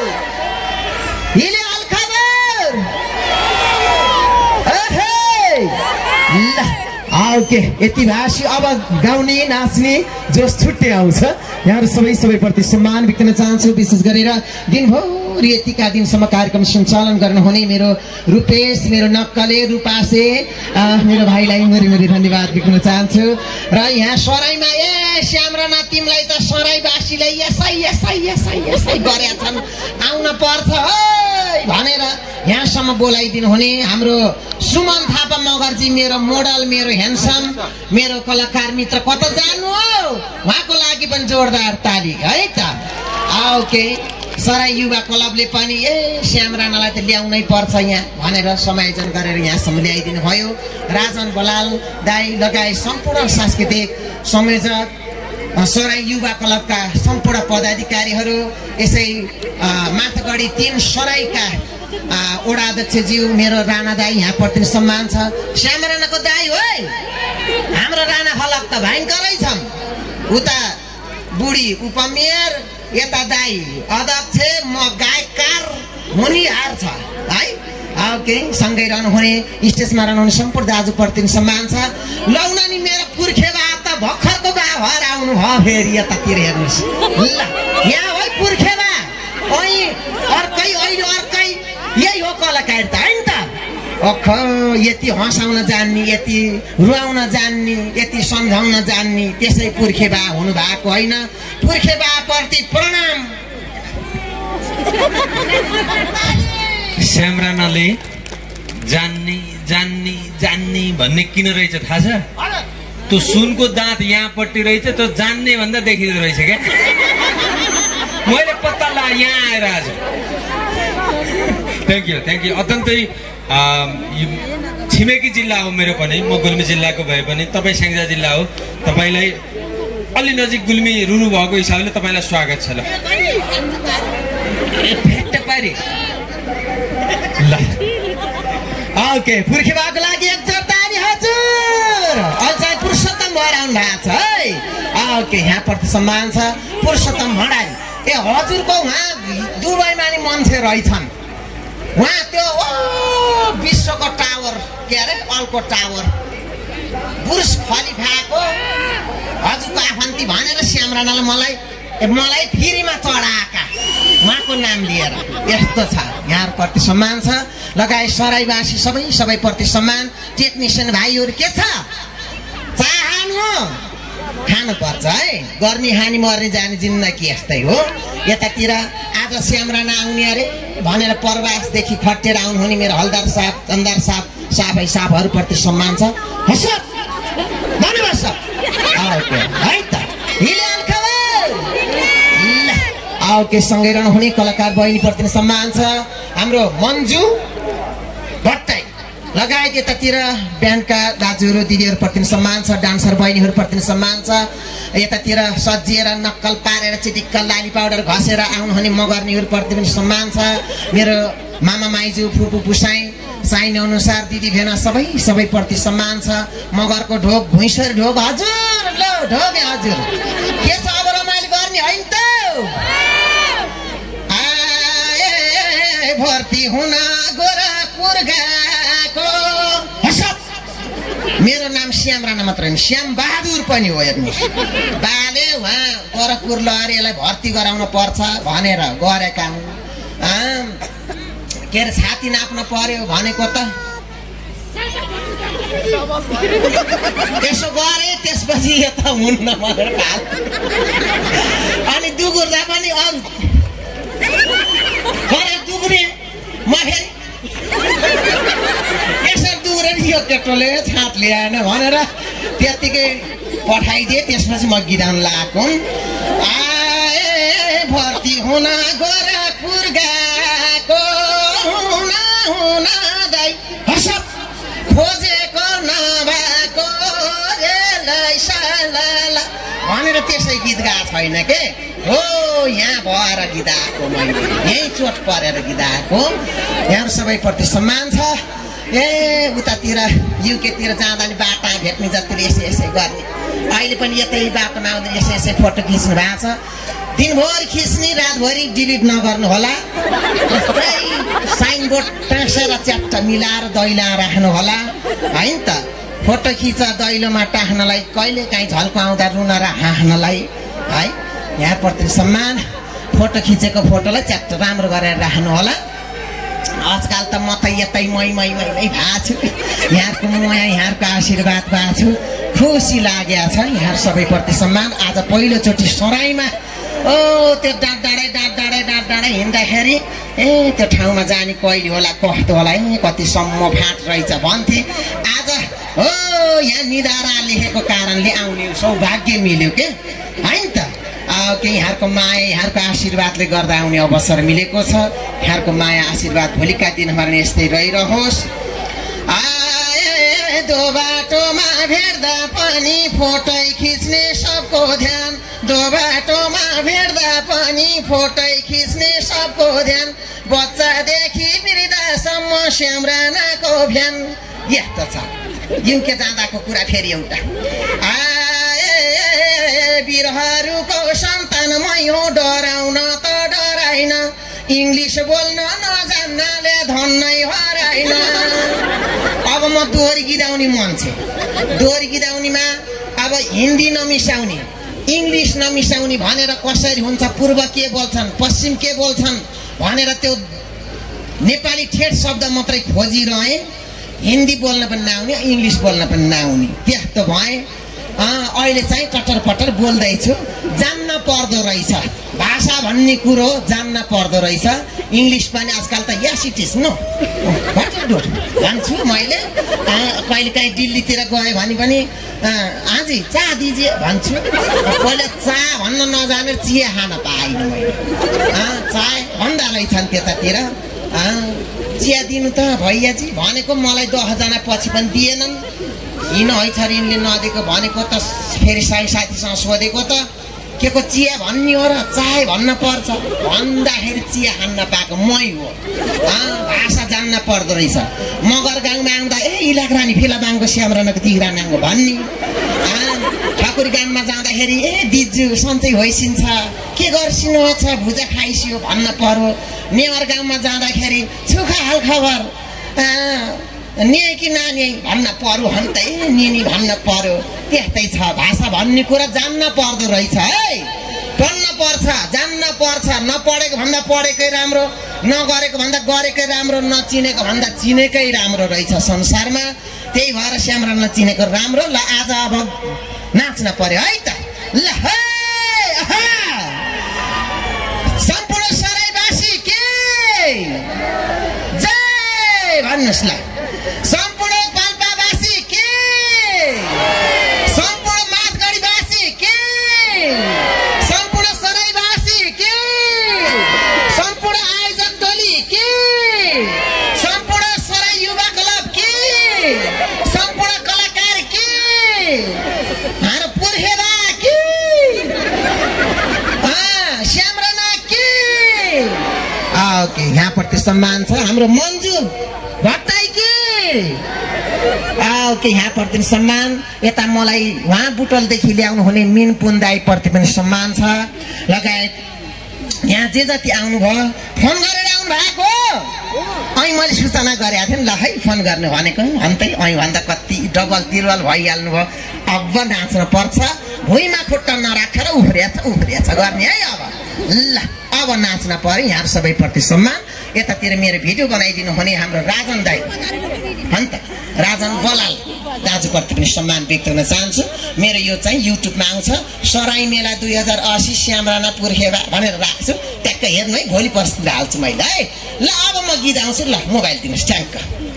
हिले हालखबर? ल ओके यति भाषी अब गाउने नाच्ने जोस छुट्टै आउँछ। यहाँहरू सबैप्रति सम्मान व्यक्त चाहन्छु। विशेष गरेर दिनभरि यतिका दिनसम्म कार्यक्रम सञ्चालन गर्नुहुने मेरो रुपेश, मेरो नक्कले रूपासे, मेरो भाइलाई मरी धन्यवाद व्यक्त चाहन्छु। र यहाँ सराईमा ए श्यामराना तिमीलाई त सराईवासीलाई यसै गरेका छन्, आउन पर्छ है भनेर यहाँसम्म बोलाइदिनु हुने हाम्रो सुमन थापा मगर्जी, मेरो मोडल, मेरो ह्यान्डसम, मेरो कलाकार मित्र कता जानु हो? उहाँको लागि पनि जोरदार ताली है त। ओके सराई युवा क्लबले पनि ए श्याम राणालाई त ल्याउनै पर्छ यहाँ भनेर समायोजन गरेर यहाँसम्म ल्याइदिनु भयो। राजन बलाल दाई लगायत सम्पूर्ण सांस्कृतिक संयोजक, सराई युवा क्लबका सम्पूर्ण पदाधिकारीहरू, यसै माथगढी 3 सराईका वडा अध्यक्षज्यू मेरो राणा दाई यहाँप्रति सम्मान छ। श्याम राणाको दाई हो हाम्रो राणा खलक त भयङ्करै छन्। उता बुढी उपमेयर, यता दाई अध्यक्ष, म गायककार हुनिहार छ है। ओके सँगै रहनुहुने स्टेजमा रहनुहुने सम्पूर्ण दाजुप्रति सम्मान छ। लौना नि मेरो पुर्खेबा त भर्खरको बा भएर आउनु भयो फेरि यतातिर हेर्नुहोस्। ल यहाँ हो पुर्खेबा, अर्कै अहिले अर्कै यही हो कलाकारिता होइन त। अख यति हँसाउन जान्ने, यति रुवाउन जान्ने, यति सम्झाउन जान्ने त्यसै पुर्खेबा हुनु भएको होइन। पुर्खेबाप्रति प्रणाम। श्याम राणाले जान्ने जान्ने जान्ने भन्ने किन रहेछ थाहा छ? त्यो सुनको दाँत यहाँपट्टि रहेछ, त्यो जान्ने भन्दा देखिँदो रहेछ क्या। मैले पत्ता लगाएँ यहाँ आएर आज। Thank you. अत्यन्तै छिमेकी जिल्ला हो मेरो पनि, म गुल्मी जिल्लाको भए पनि तपाईँ स्याङ्जा जिल्ला हो। तपाईँलाई अलि नजिक गुल्मी रुनु भएको हिसाबले तपाईँलाई स्वागत छ। ल ल ओके पुर्खेबाको लागि एक जोरदारी हजुर। अझ पुरुषोत्तम भएर आउनु भएको छ है। ओके यहाँप्रति सम्मान छ पुरुषोत्तम भण्डारी। ए हजुरको उहाँ दुबईमा नि मान्छे रहेछन् उहाँ त्यो विश्वको टावर के अरे अल्को टावर बुर्ज खलिफाको हजुरको आफन्ती भनेर श्याम राणाले मलाई फ्रीमा चढाएका उहाँको नाम लिएर यस्तो छ। यहाँहरूप्रति सम्मान छ, लगायत सराईवासी सबैप्रति सम्मान। टेक्निसियन भाइहरू के छ खानुपर्छ है। गर्मी हानी मर्ने जाने जिन्दगी यस्तै हो। यतातिर आज श्याम राणा आउने अरे भनेर प्रवासदेखि खटेर आउनु हुने मेरो हलदार साहब चन्दार साहबहरूप्रति सम्मान छ। धन्यवाद सर। है त के सँगै रहनुहुने कलाकार बहिनीप्रति सम्मान छ। हाम्रो मन्जु भट्टाई लगायत यतातिर ब्यान्डका दाजुहरू दिदीहरूप्रति सम्मान छ। डान्सर बहिनीहरूप्रति सम्मान छ। यतातिर सजिएर नक्कल पारेर चिटिक्क लाली पाउडर घसेर आउनुहुने मगर्नीहरूप्रति पनि सम्मान छ। मेरो मामा माइजू फुपू पुसाई साइन अनुसार दिदी भेना सबैप्रति सम्मान छ। मगरको ढोक भुइँसर ढोक हजुर ल ढोक हजुर के छ अब रमाइलो गर्ने होइन त। भर्ती हुन गोरखपुर गएको मेरो नाम श्याम राणा मात्र होइन श्याम बहादुर पनि हो। हेर्नुहोस् बाले उहाँ गोरखपुर लहर यसलाई भर्ती गराउन पर्छ भनेर गरेका हुन्। के अरे छाती नाप्न पर्यो भनेको त त्यसो गरे त्यसपछि यता हुन्न भनेर अनि दुगुर्दा पनि अरू दुग्रे म फेरि यसरी दुग्रे यो केटोले छात ल्याएन भनेर त्यतिकै पठाइदिए। त्यसपछि म गिदाउन लगाएको भर्ती हुन गोरखपुर गएको हुँदै खोजेको नभएको भनेर त्यसै गीत गाएको छैन के हो। यहाँ भएर गीत आएको मैले यहीँ चोट परेर गीत आएको। यहाँ सबैप्रति सम्मान छ। उतातिर युकेतिर जाँदा नि बाटा भेट्ने जतिले यसै गर्ने अहिले पनि यतै बाटोमा आउँदा यसै फोटो खिच्नु भएको छ। दिनभरि खिच्ने रातभरि डिलिट नगर्नु होला। साइनबोर्ड टाँसेर च्याप्ट मिलाएर दैला राख्नु होला होइन त। फोटो खिच दैलोमा टाख्नलाई कहिले काहीँ झल्को आउँदा रुन र हाँस्नलाई है। यहाँप्रति सम्मान। फोटो खिचेको फोटोलाई च्याप्ट राम्रो गरेर राख्नु होला। आजकल त म त यतै मै भएको छु। यहाँको म यहाँको आशीर्वाद पाएको छु। खुसी लागेको छ। यहाँ सबैप्रति सम्मान। आज पहिलोचोटि सराईमा त्यो डाँडै हिँड्दाखेरि त्यो ठाउँमा जाने कहिले होला कस्तो होला कतिसम्म फाँट रहेछ भन्थे। आज यहाँ निधारा लेखेको कारणले आउने सौभाग्य मिल्यो के होइन त। यहाँको माया यहाँको आशीर्वादले गर्दा आउने अवसर मिलेको छ। यहाँको माया आशीर्वाद भोलिका दिनहरूमा यस्तै रहिरहोस्। दो बाटोमा भेट्दा पनि फोटै खिच्ने सबको ध्यान। दो बाटोमा भेट्दा पनि फोटै खिच्ने सबको ध्यान। बच्चादेखि वृद्धसम्म श्याम राणाको भ्यान। यस्तो छ युके जाँदाको कुरा फेरि एउटा वीरहरूको सन्तान मै हो डराउन त डराइन। इङ्ग्लिस बोल्न नजान्नाले धन्नै हराइन। अब म दोहोरी गीत मान्छे दोहोरी गीत आउनेमा अब हिन्दी नमिसाउने इङ्ग्लिस नमिसाउने भनेर कसरी हुन्छ। पूर्व के बोल्छन् पश्चिम के बोल्छन् भनेर त्यो नेपाली ठेट शब्द मात्रै खोजिरहे। हिन्दी बोल्न पनि नआउने इङ्ग्लिस बोल्न पनि नआउने त्यस्तो भए। अहिले चाहिँ टटर पटर बोल्दैछु। जान्न पर्दो रहेछ भाषा भन्ने कुरो जान्न पर्दो रहेछ। इङ्ग्लिस पनि आजकल त यस इट इज नो भन्छु मैले। कहिलेकाहीँ दिल्लीतिर गएँ भने पनि हाजी चा दिजिए भन्छु। पहिले चा भन्न नजानेर चिया खान पाइनँ मैले। चा भन्दा रहेछन् त्यतातिर चिया दिनु त भैयाजी भनेको मलाई 10 जना पछि पनि दिएनन्। किन है छ यिनले नदिएको भनेको त फेरि साथीसँग सोधेको त के को चिया भन्ने हो र चाय भन्न पर्छ भन्दाखेरि चिया खान पाएको मै हो। भाषा जान्न पर्दो रहेछ। मगर गाउँमा आउँदा इलाक रानी फेला बाङको श्याम राणाको तिग्रा नाङ्गो भन्ने। ठाकुर ढुकुर गाममा जाँदाखेरि दिजु सन्चै होइसिन्छ के गर्सिनु छ भुजा खाइसियो भन्न पर्यो। नेवार गाउँमा जाँदाखेरि सुखा हाल खबर न्याय कि नानी भन्न पर्यो हन्तै निनी भन्न पर्यो। त्यस्तै छ भाषा भन्ने कुरा जान्न पर्दो रहेछ है। पढ्न पर्छ जान्न पर्छ नपढेको भन्दा पढेकै राम्रो नगरेको भन्दा गरेकै राम्रो नचिनेको भन्दा चिनेकै राम्रो रहेछ संसारमा। त्यही भएर श्यामरा नचिनेको राम्रो। ल आज अब नाच्न पर्यो है त। ल सम्पूर्ण सराईवासी के जय भन्नुहोस्। ल सम्पूर्ण पाल्पावासी के सम्पूर्ण मातगढीवासी के सम्पूर्ण सराईवासी के सम्पूर्ण आयोजक टोली के सम्पूर्ण सराई युवा क्लब के सम्पूर्ण कलाकार के हाम्रो पुर्खेरा के श्यामराना के ओके यहाँपट्टि सम्मान छ हाम्रो मन्जु भट्टाई के ओके यहाँप्रति सम्मान। यता मलाई उहाँ बुटलदेखि ल्याउनु हुने मिन पुन्दाईप्रति पनि सम्मान छ। लगायत यहाँ जे जति आउनुभयो फोन गरेर आउनु भएको अहिले मैले सूचना गरेको थिएँ नि। ल है फोन गर्ने भनेको अन्तै अहिले भन्दा कति डबल तिरवल भइहाल्नु भयो। अब नाच्न पर्छ भुइँमा खुट्टा नराखेर उफ्रिएछ गर्ने है। अब नाच्न पर्यो। यहाँ सबैप्रति सम्मान। यतातिर मेरो भिडियो बनाइदिनु हुने हाम्रो राजन दाई अन्त राजन बलाल दाजुप्रति पनि सम्मान व्यक्त गर्न चाहन्छु। मेरो यो चाहिँ युट्युबमा आउँछ सराई मेला 2080 श्यामराना पुर्खेवा भनेर राख्छु। ट्याक्क हेर्नु है भोलि पर्सितिर हाल्छु मैले है। ल अब म गीत आउँछु। ल मोबाइल दिनुहोस् ट्याक्क।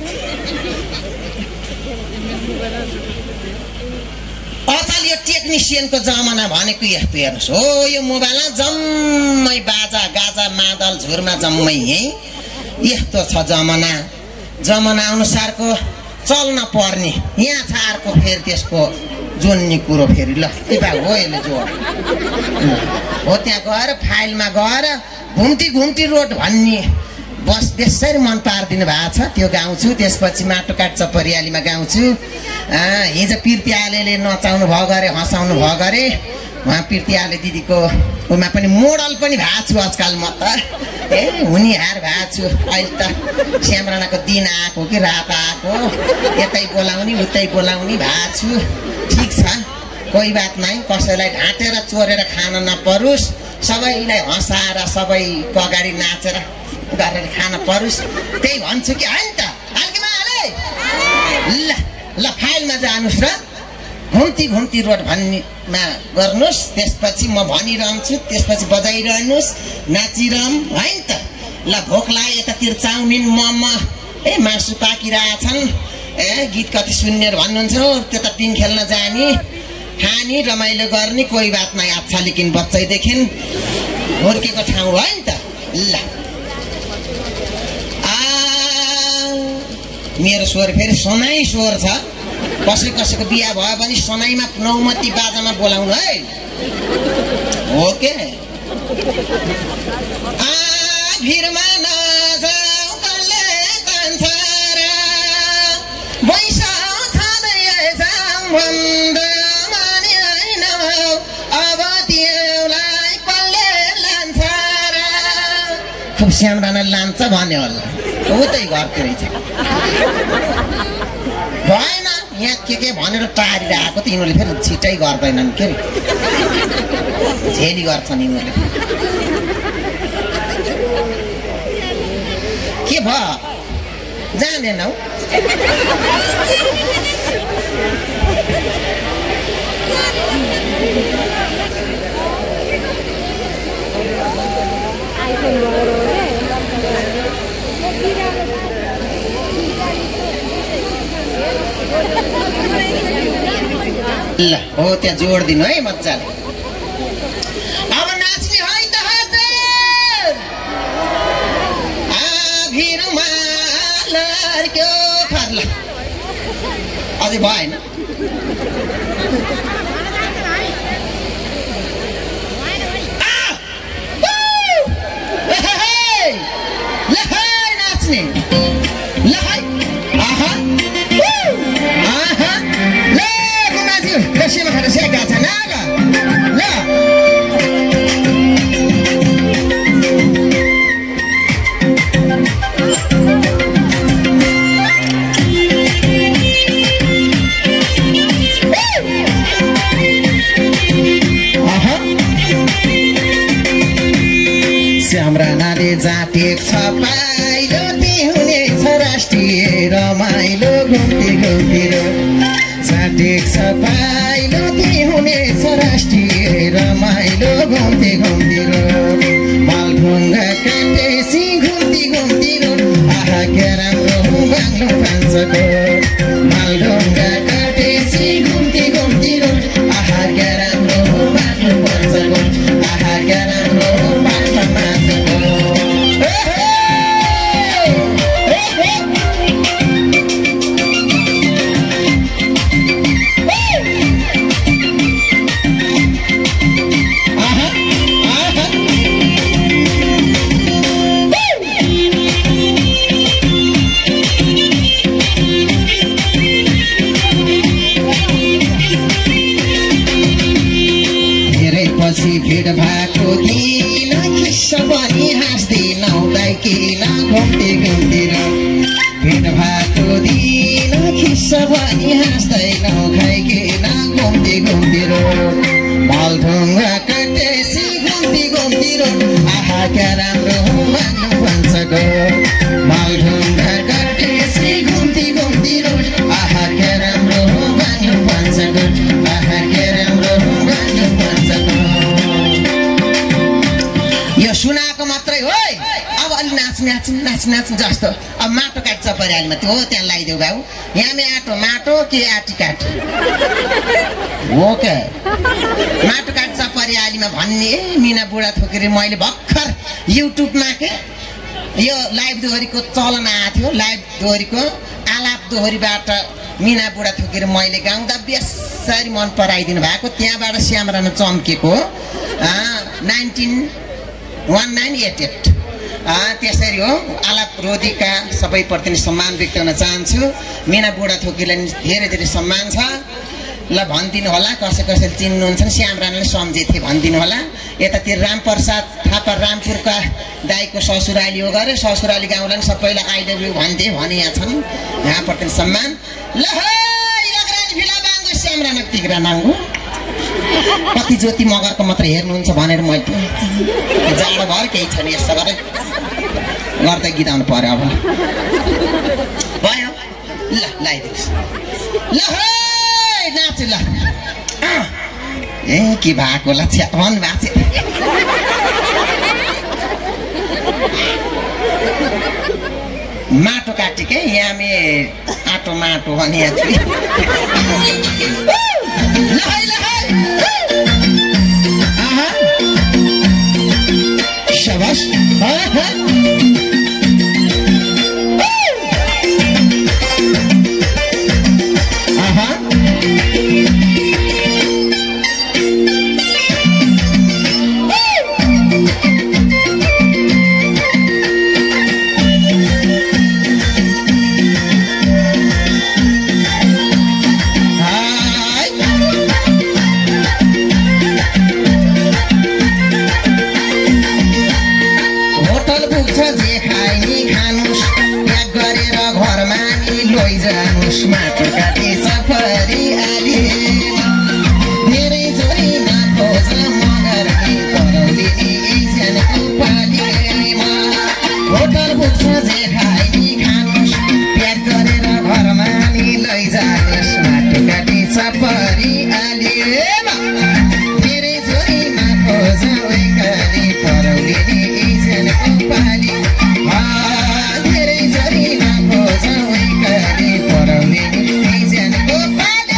अचल यो टेक्निसियनको जमाना भनेको यस्तो हेर्नुहोस् हो। यो मोबाइलमा जम्मै बाजा गाजा मादल झुरमा जम्मै यही यस्तो छ जमाना। जमाना अनुसारको चल्न पर्ने यहाँ छ अर्को फेरि त्यसको जोड्ने कुरो फेरि। ल ए बा हो यसले जोड हो। त्यहाँ गएर फाइलमा गएर घुम्ती रोड भन्ने बस त्यसरी मन पारिदिनु भएको छ त्यो गाउँछु। त्यसपछि माटोकाट चपरियालीमा गाउँछु। हिजो पिर्तियाले नचाउनु भयो गरे हँसाउनु भयो गरे। उहाँ पिर्तियाले दिदीको उमा पनि मोडल पनि भएको छु आजकल म त हुनिहार भएको छु। अहिले त श्यामरानाको दिन आएको कि रात आएको यतै बोलाउने उतै बोलाउने भएको छु। ठिक छ कोही बात नै। कसैलाई ढाँटेर चोरेर खान नपरोस्। सबैलाई हँसाएर सबैको अगाडि नाचेर गरेर खान परोस् त्यही भन्छु कि होइन त। ल फाइलमा जानुहोस् र घुम्ती रोड भन्नेमा गर्नुहोस्। त्यसपछि म भनिरहन्छु त्यसपछि बजाइरहनुहोस् नाचिरहँ होइन त। ल भोक लाग्यो यतातिर चाउमिन मोमो मासु पाकिरहेछन् गीत कति सुन्ने भन्नुहुन्छ त्यता पिङ खेल्न जाने खाने रमाइलो गर्ने कोही बात नै। अच्छा लेकिन बच्चैदेखि हुर्केको ठाउँ होइन त। ल मेरो स्वर फेरि सोनाई स्वर छ। कसैको बिहा भयो भने सोनाईमा नौमती बाजामा बोलाउनु है हो के। भिरमा नजाऊ कल्ले कान्छरा बैसा छँदै जाम भन्दा माने होइन अब तिमीलाई कल्ले लान्छ र। खुब श्यामराना लान्छ भन्यो होला उतै घरतिर भएन। यहाँ के भनेर टारिरहेको त यिनीहरूले फेरि छिटै गर्दैनन् के अरे झेली गर्छन् यिनीहरूले। के भयो जानेनौ ल हो त्यहाँ जोड दिनु है मजाले। अब नाच्ने है त हजुर भिरमा लड्क्यो फर्ला अझै भएन। नाच्ने ल है आहा आहा ल गुमाजी रसियामा खाएर स्याका छ न। जाटेक छ पाइलो ती हुनेछ राष्ट्रिय रमाइलो घुम्ती घुम्ती जाटेक छ पाइलो ती हुनेछ राष्ट्रिय रमाइलो घुम्ती घुम्ती मालढुङ्गा काटेसी घुम्ती घुम्ती आहा के राम्रो बाङ्लो पान्छको मालढुङ्गा काटेसी घुम्ती घुम्ती आहा के राम्रो बाङ्लो पान्छको आहा के राम्रो बाङ्लो पान्छको भेट भएको दिन खिस्सा पनि हाँस्दिन किन घुम्ती घुम्ती भेट भएको दिन खिस्सा पनि हाँस्दैन खाइकिन घुम्ती घुम्ती मालढुङ्गा काटेसी घुम्ती घुम्ती आहा क्या राम्रो माग्नु भन्छको मालढुङ्गा काटेसी घुम्ती घुम्ती आहा क्या राम्रो माग्नु भन्छको आहा क्या राम्रो माग्नु भन्छको यो सुनाको मात्रै हो अब अलि नाच नाच नाच नाच जस्तो अब माटो काट्छ परिहाल्मा त्यो हो त्यहाँ लगाइदेऊ भाउ यहाँ आटो माटो के आटी काट हो क्या माटो काट्छ परिहालीमा भन्ने मिना बुढा थोकेर मैले भर्खर युट्युबमा के यो लाइभ दोहोरीको चलन आएको थियो लाइभ दोहोरीको आलाप दोहोरीबाट मिना बुढा थोकेर मैले गाउँदा बेसरी मन पराइदिनु भएको त्यहाँबाट श्यामराना चम्केको 1988 त्यसरी हो आलाप रोदीका सबैप्रति सम्मान व्यक्त गर्न चाहन्छु मिना बुढा थोकीलाई धेरै धेरै सम्मान छ ल भनिदिनु होला कसैले चिन्नुहुन्छ श्यामरानाले सम्झेथे भनिदिनु होला यतातिर रामप्रसाद थापा रामपुरका दाईको ससुराली हो गरे ससुराली गाउँलाई सबैलाई आई लभ यु भन्थे भने यहाँ छन् यहाँप्रति सम्मान ल श्यामराना तिग्रा नाङ्गो कति ज्योति मगरको मात्र हेर्नुहुन्छ भनेर मैले जाडो भर केही छैन यस्तो गरेर गर्दै गीताउनु पर्यो अब भयो ल लगाइदिनुहोस् ल नाच ल ए के भएको ल छ्यापन भएको माटो काटेकै यहाँ मे आटो माटो भने शाबाश माटो काटे सफरी आली धेरै जोरी नखोज मगर परौली एकजनाको पालीमा होटल पुग्छ जे खाइ खानुस् प्याक गरेर घरमा नि लैजानुस् माटो काटे सफरी आली धेरै जोरी नखोज एकली परौली एकजनाको पाली धेरै जोरी नखोज एकली परौली एकजनाको पाली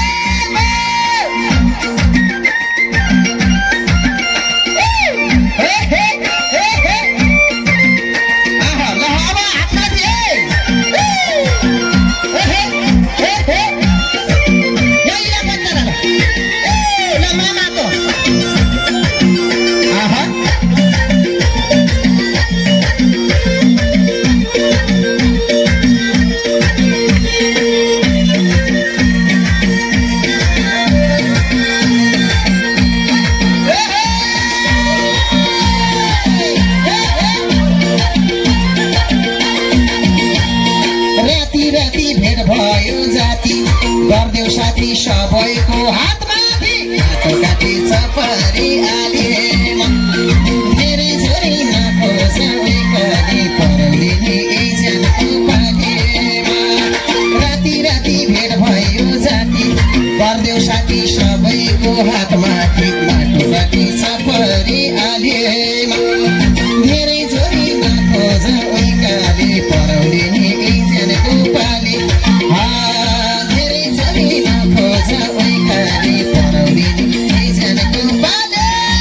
गर्देऊ साथी सबैको हातमाथि माटो काटे सफरी आली धेरै छोरी नखोज काटी सफरी आलेमा धेरै जोरी नखोज उइकाले पराउलिनी एकजनको पाले धेरै जोरी नखोज उइकाले पराउलिनी एकजनको पाले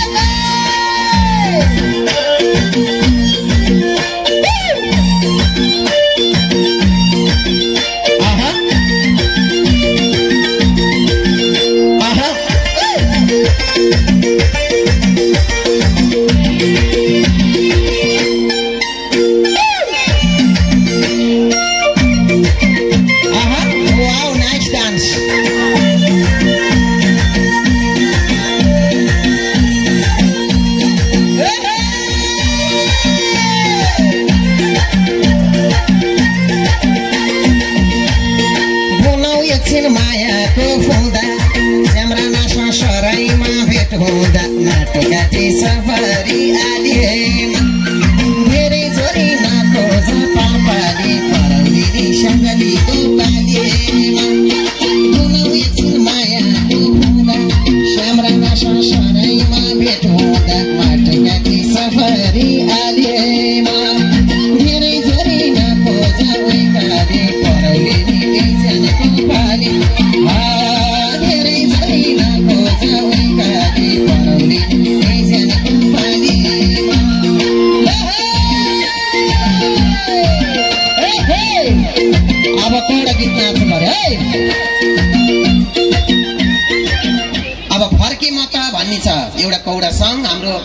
मायाको फुल्दा ज्याम्राना ससराईमा भेट हुँदा माटोकाटी सफरी आलिएमा धेरै जोरी नखोज पापाले पराउलिनी सङ्गलीको पालिएमा घुमाउ एकछिन मायाको फुल्दा ज्याम्राना ससराईमा भेट हुँदा माटोकाटी सफरी आलिएमा धेरै जोरी नखोज उइकाले पराउलिनी एकजनाको पाले धेरै जोरी नखोज उइकाले पराउलिनी एकजनाको पालेमा अब कौडा गीत नाच्नु पर्यो है अब फर्के म त भन्ने छ एउटा कौडा सङ हाम्रो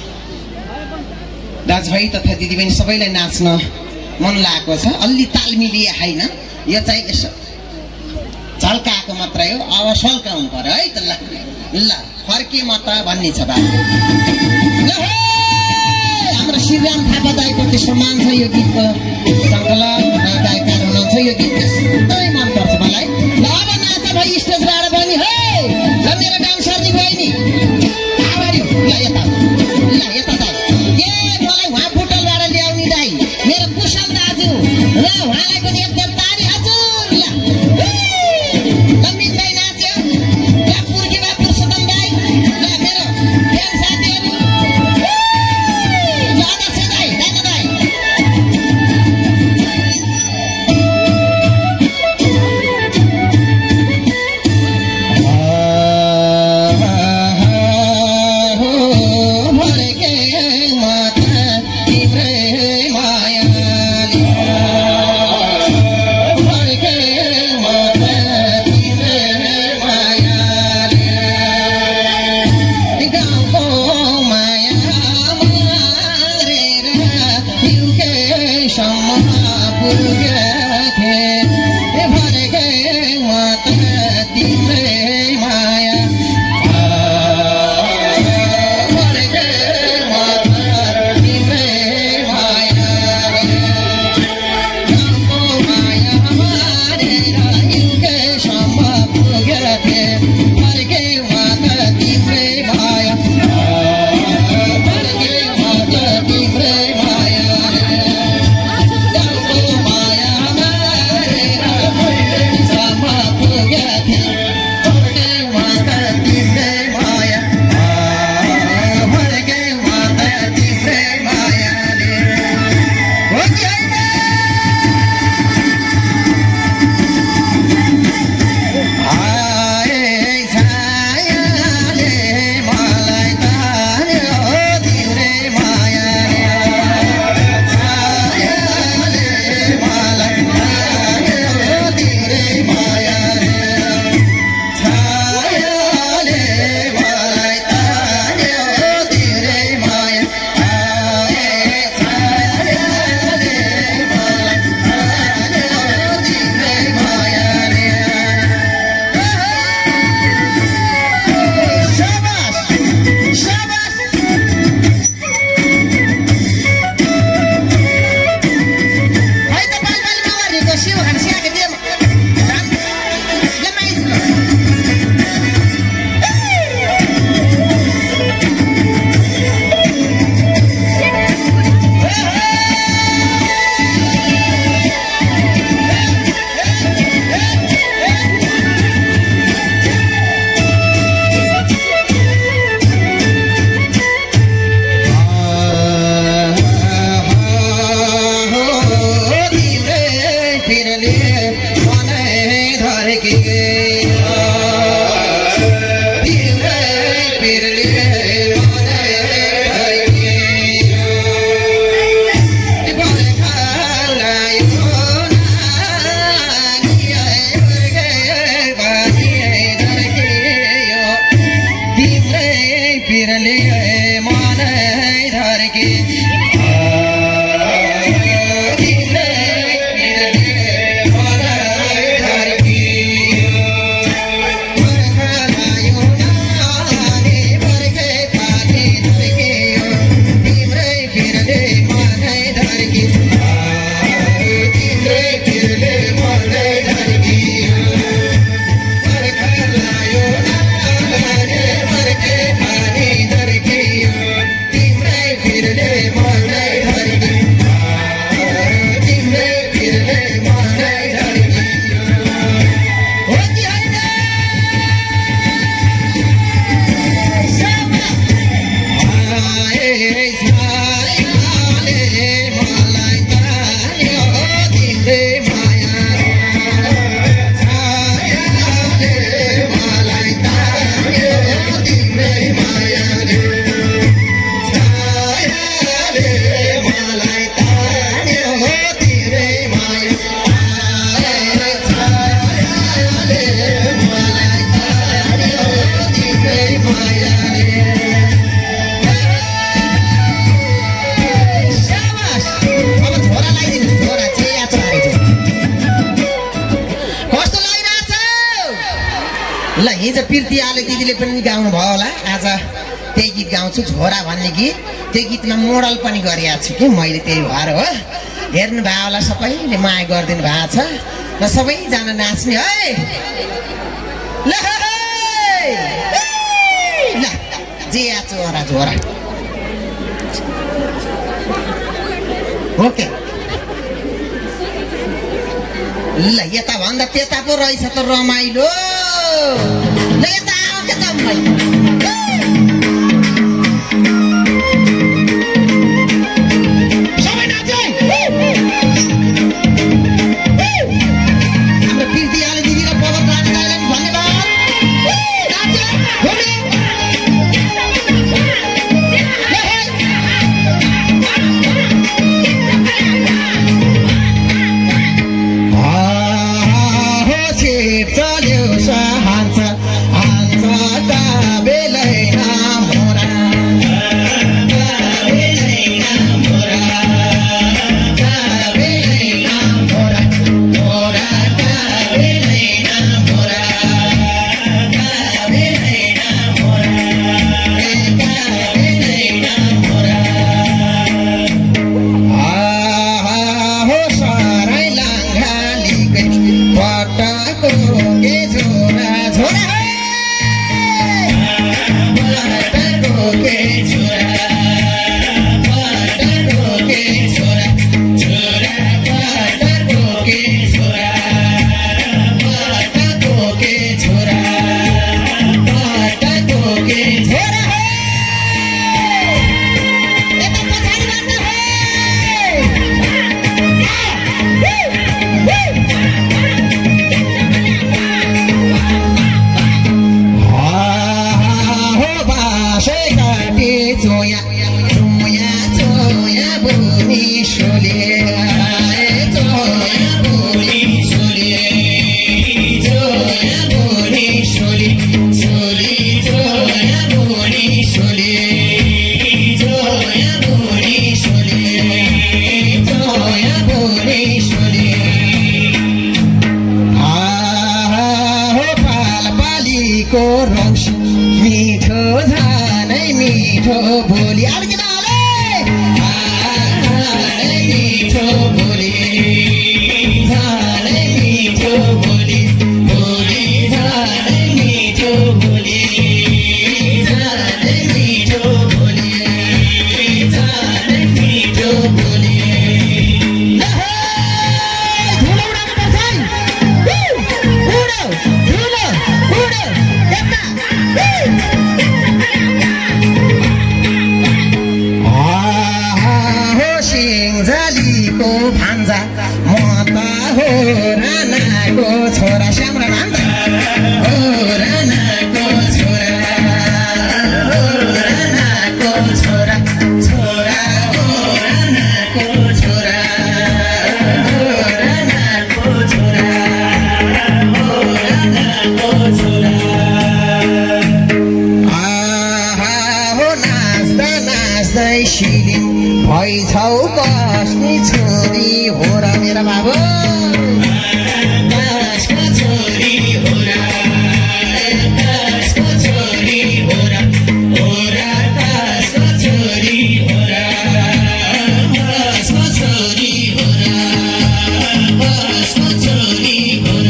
दाजुभाइ तथा दिदीबहिनी सबैलाई नाच्न मन लागेको छ अलि ताल मिलिए होइन यो चाहिँ यसो झल्काएको मात्रै हो अब सल्काउनु पर्यो है त ल फर्के म त भन्ने छ बा हाम्रो श्रीराम थापा दाईको त्यस्तो मान छ यो गीतको सङ्कलन गायककार हुनुहुन्छ यो गीत एकदमै मनपर्छ मलाई ल अब नाच भाइ स्टेजबाट पनि है ल मेरो डान्सरनी बहिनी अगाडि ल यता दाई मलाई उहाँ बुटलबाट ल्याउने दाई मेरो कुशल दाजु ल उहाँलाई पनि एकदम ताली हजुर ल लम्बिन दाई नाच्यो ल पुर्खीमा पुरुषोत्तम दाई ल मेरो फ्यान साथीहरू ल अध्यक्ष दाई दाइना दाई पिरले मनै धर्के हिजो पिर्ती आले दिदीले पनि गाउनु भयो होला आज त्यही गीत गाउँछु झोरा भन्ने गीत त्यो गीतमा मोडल पनि गरिएको छु कि मैले त्यही भएर हो हेर्नु भयो होला सबैले माया गरिदिनु भएको छ र सबैजना नाच्ने है ल ल जिया चोरा झोरा ओके ल यता भन्दा त्यता पो रहेछ त रमाइलो ल यता आऊ के जम्मै सबै नाच्यो हाम्रो पिर्ती आले दिदी र पवन रानी दाइलाई धन्यवाद नाच्यो खोज्दै सिलिम भइछौ कसको छोरी हो र मेरा बाबु कसको छोरी हो र कसको छोरी हो र कसको छोरी हो र कसको छोरी हो र कसको छोरी हो र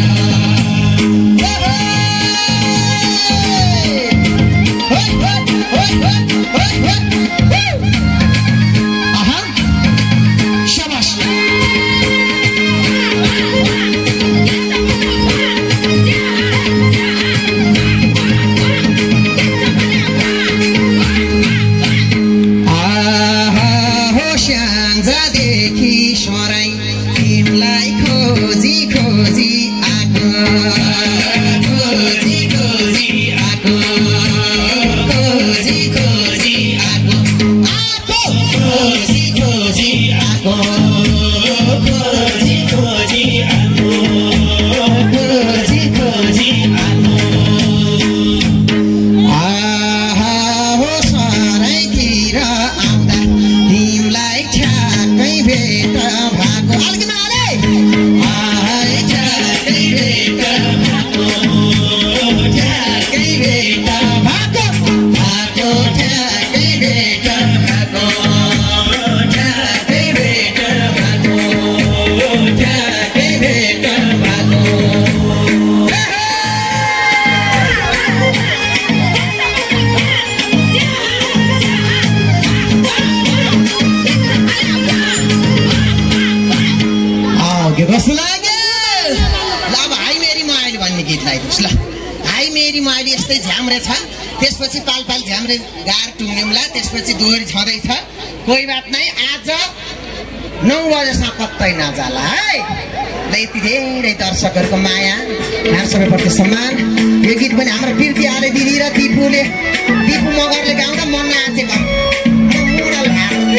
त्यसपछि पालपाल झ्याम्रे गार टुङ्ग्यौँला त्यसपछि दोहोरी छँदैछ कोही बात नै आज 9 बजेसम्म कतै नजाला है ल यति धेरै दर्शकहरूको माया दर्शकप्रति सम्मान यो गीत पनि हाम्रो प्रीति आले दिदी र दिपु मगरले गाउँदा मन नाचेको मुडल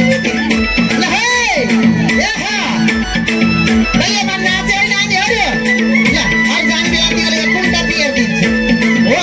ल हे याहा ल यो मन नाचे नानीहरु ल आज जान बेला तिमीले कुन्टा पिएर दिन्छ हो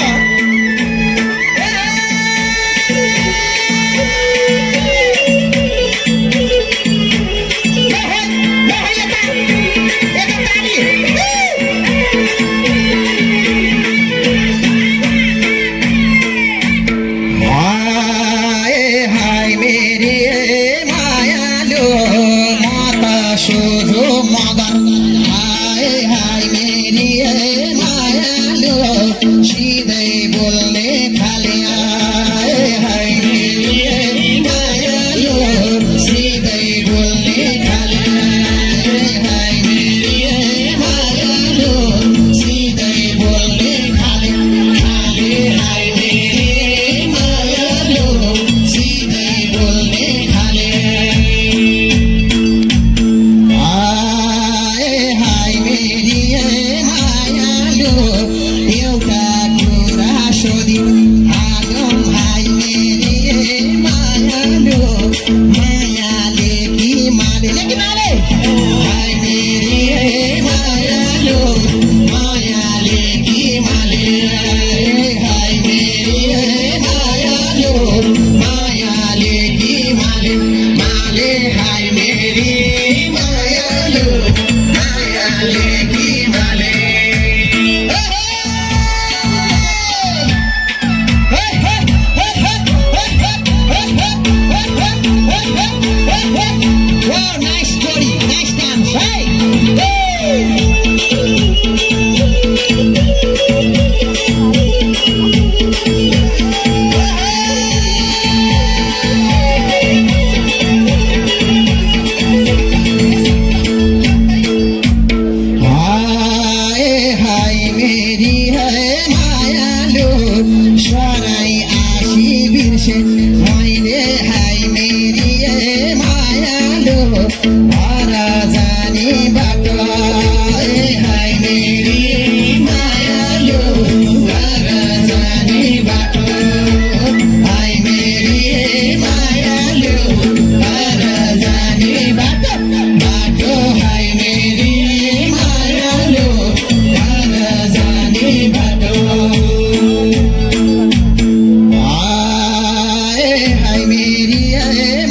हाय मेरी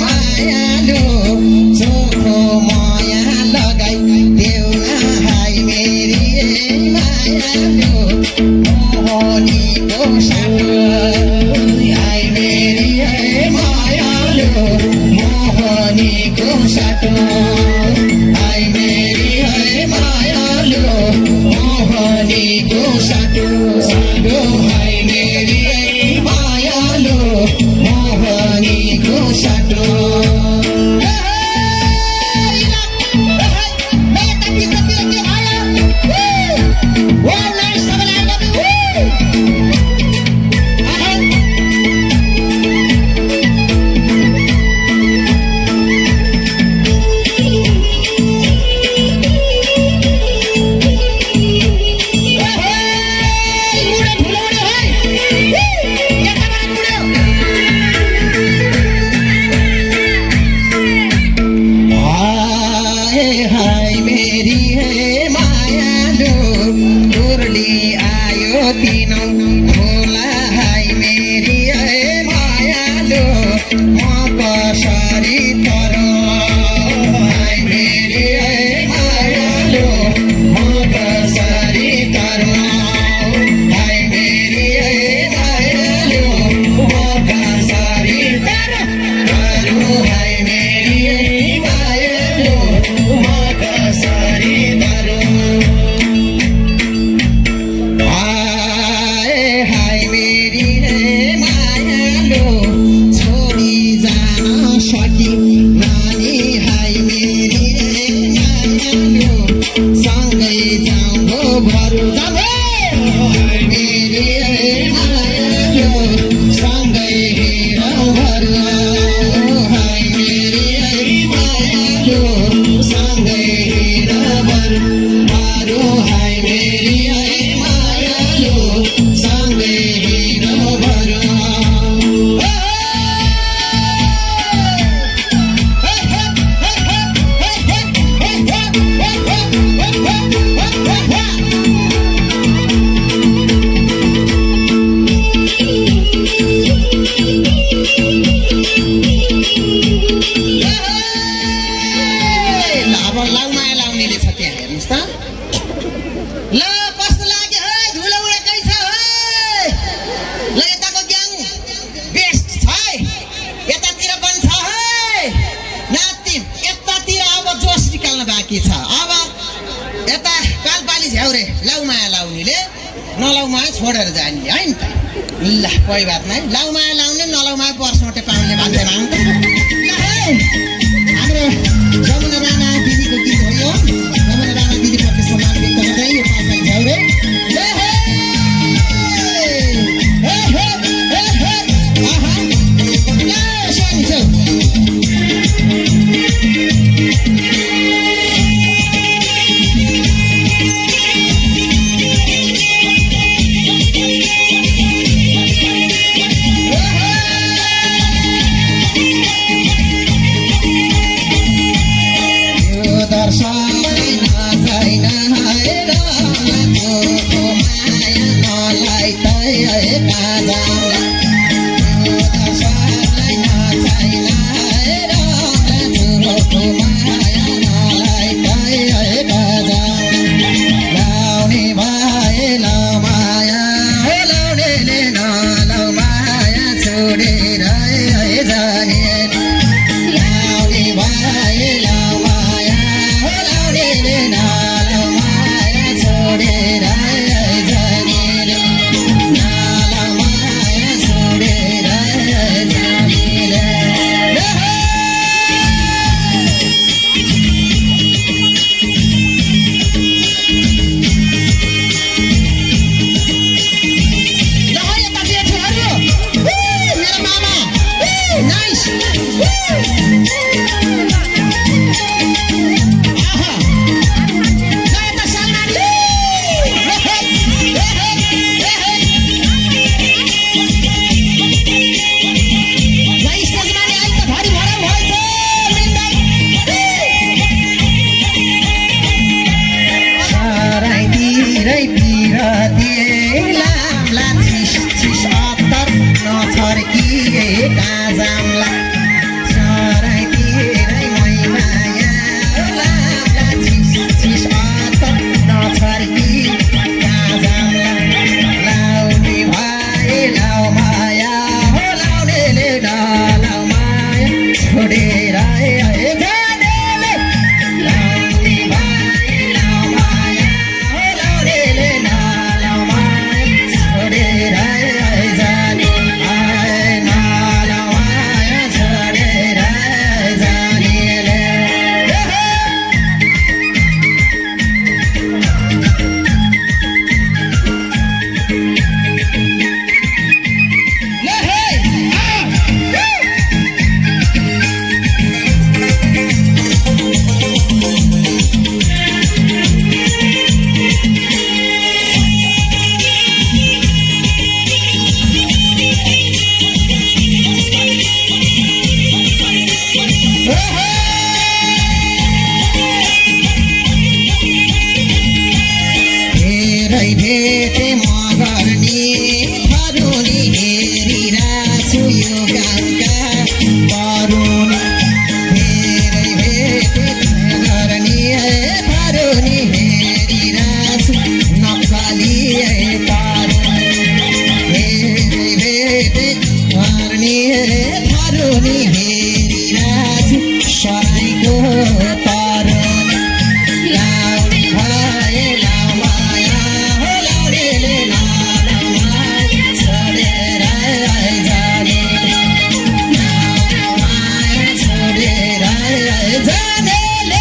मायालु चोखो माया लगाई देऊ न हाय मेरी मायालु मोहनीको साटो हाय मेरी मायालु मोहनीको साटो हाय मेरी मायालु मोहनीको साटो साटो हाय मेरी मायालु मोहनीको साटो छोडेर जाने है नि त ल कोही बात नै लाउ माया लाउने नलाउ माया पर्समटे पाउने भन्दैन हाम्रो जमुना राणा दिदीको गीत हो यो जमुना राणा दिदी प्रति सम्मान व्यक्त गर्दै यो पाल्दै झ्याउरे तिम्रो नि हेरिरहेछु सराईको तर लाउने भए लाउ माया हो लाउनेले माया छोडेर जाने माया छोडेर जानेले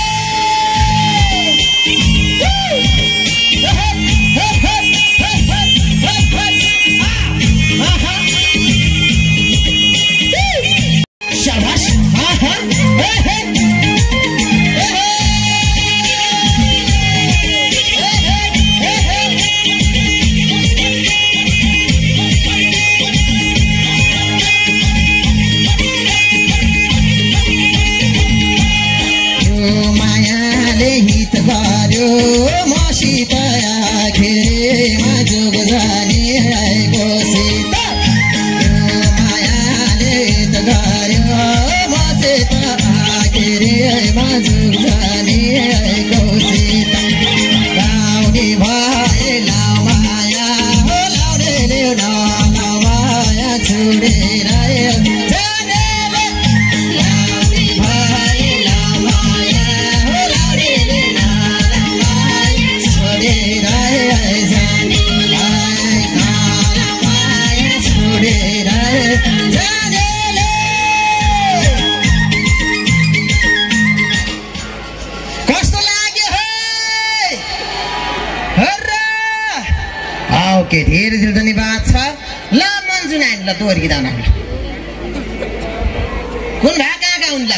शाबाश मायाले हित गर्यो मसित आखेमा जोग जाने आएको सीत मायाले हित गर्यो मसित आखेमा जोग जाने आएको सीत लाउने भए लाउ माया हो लाउनेले लाउ माया छोडेर जाने लाउने भए लाउ माया हो लाउनेले लाउ माया छोडेर जाने माया छोडेर जानेले कस्तो लाग्यो है ओके धेरै धेरै धन्यवाद छ ल मन्जु नानी ल दोहोरिँदा न कुन भए कहाँ हुन्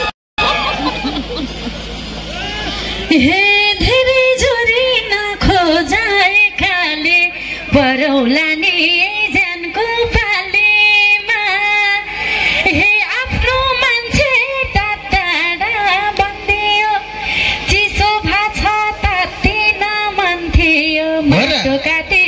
हे धेरै जोरी नखोजाए खाले परौला नि ज्यानको पालेमा हे आफ्नो मान्छे टाढा बन्दियो चिसो भाछ ताति नमन थियो माटो काटे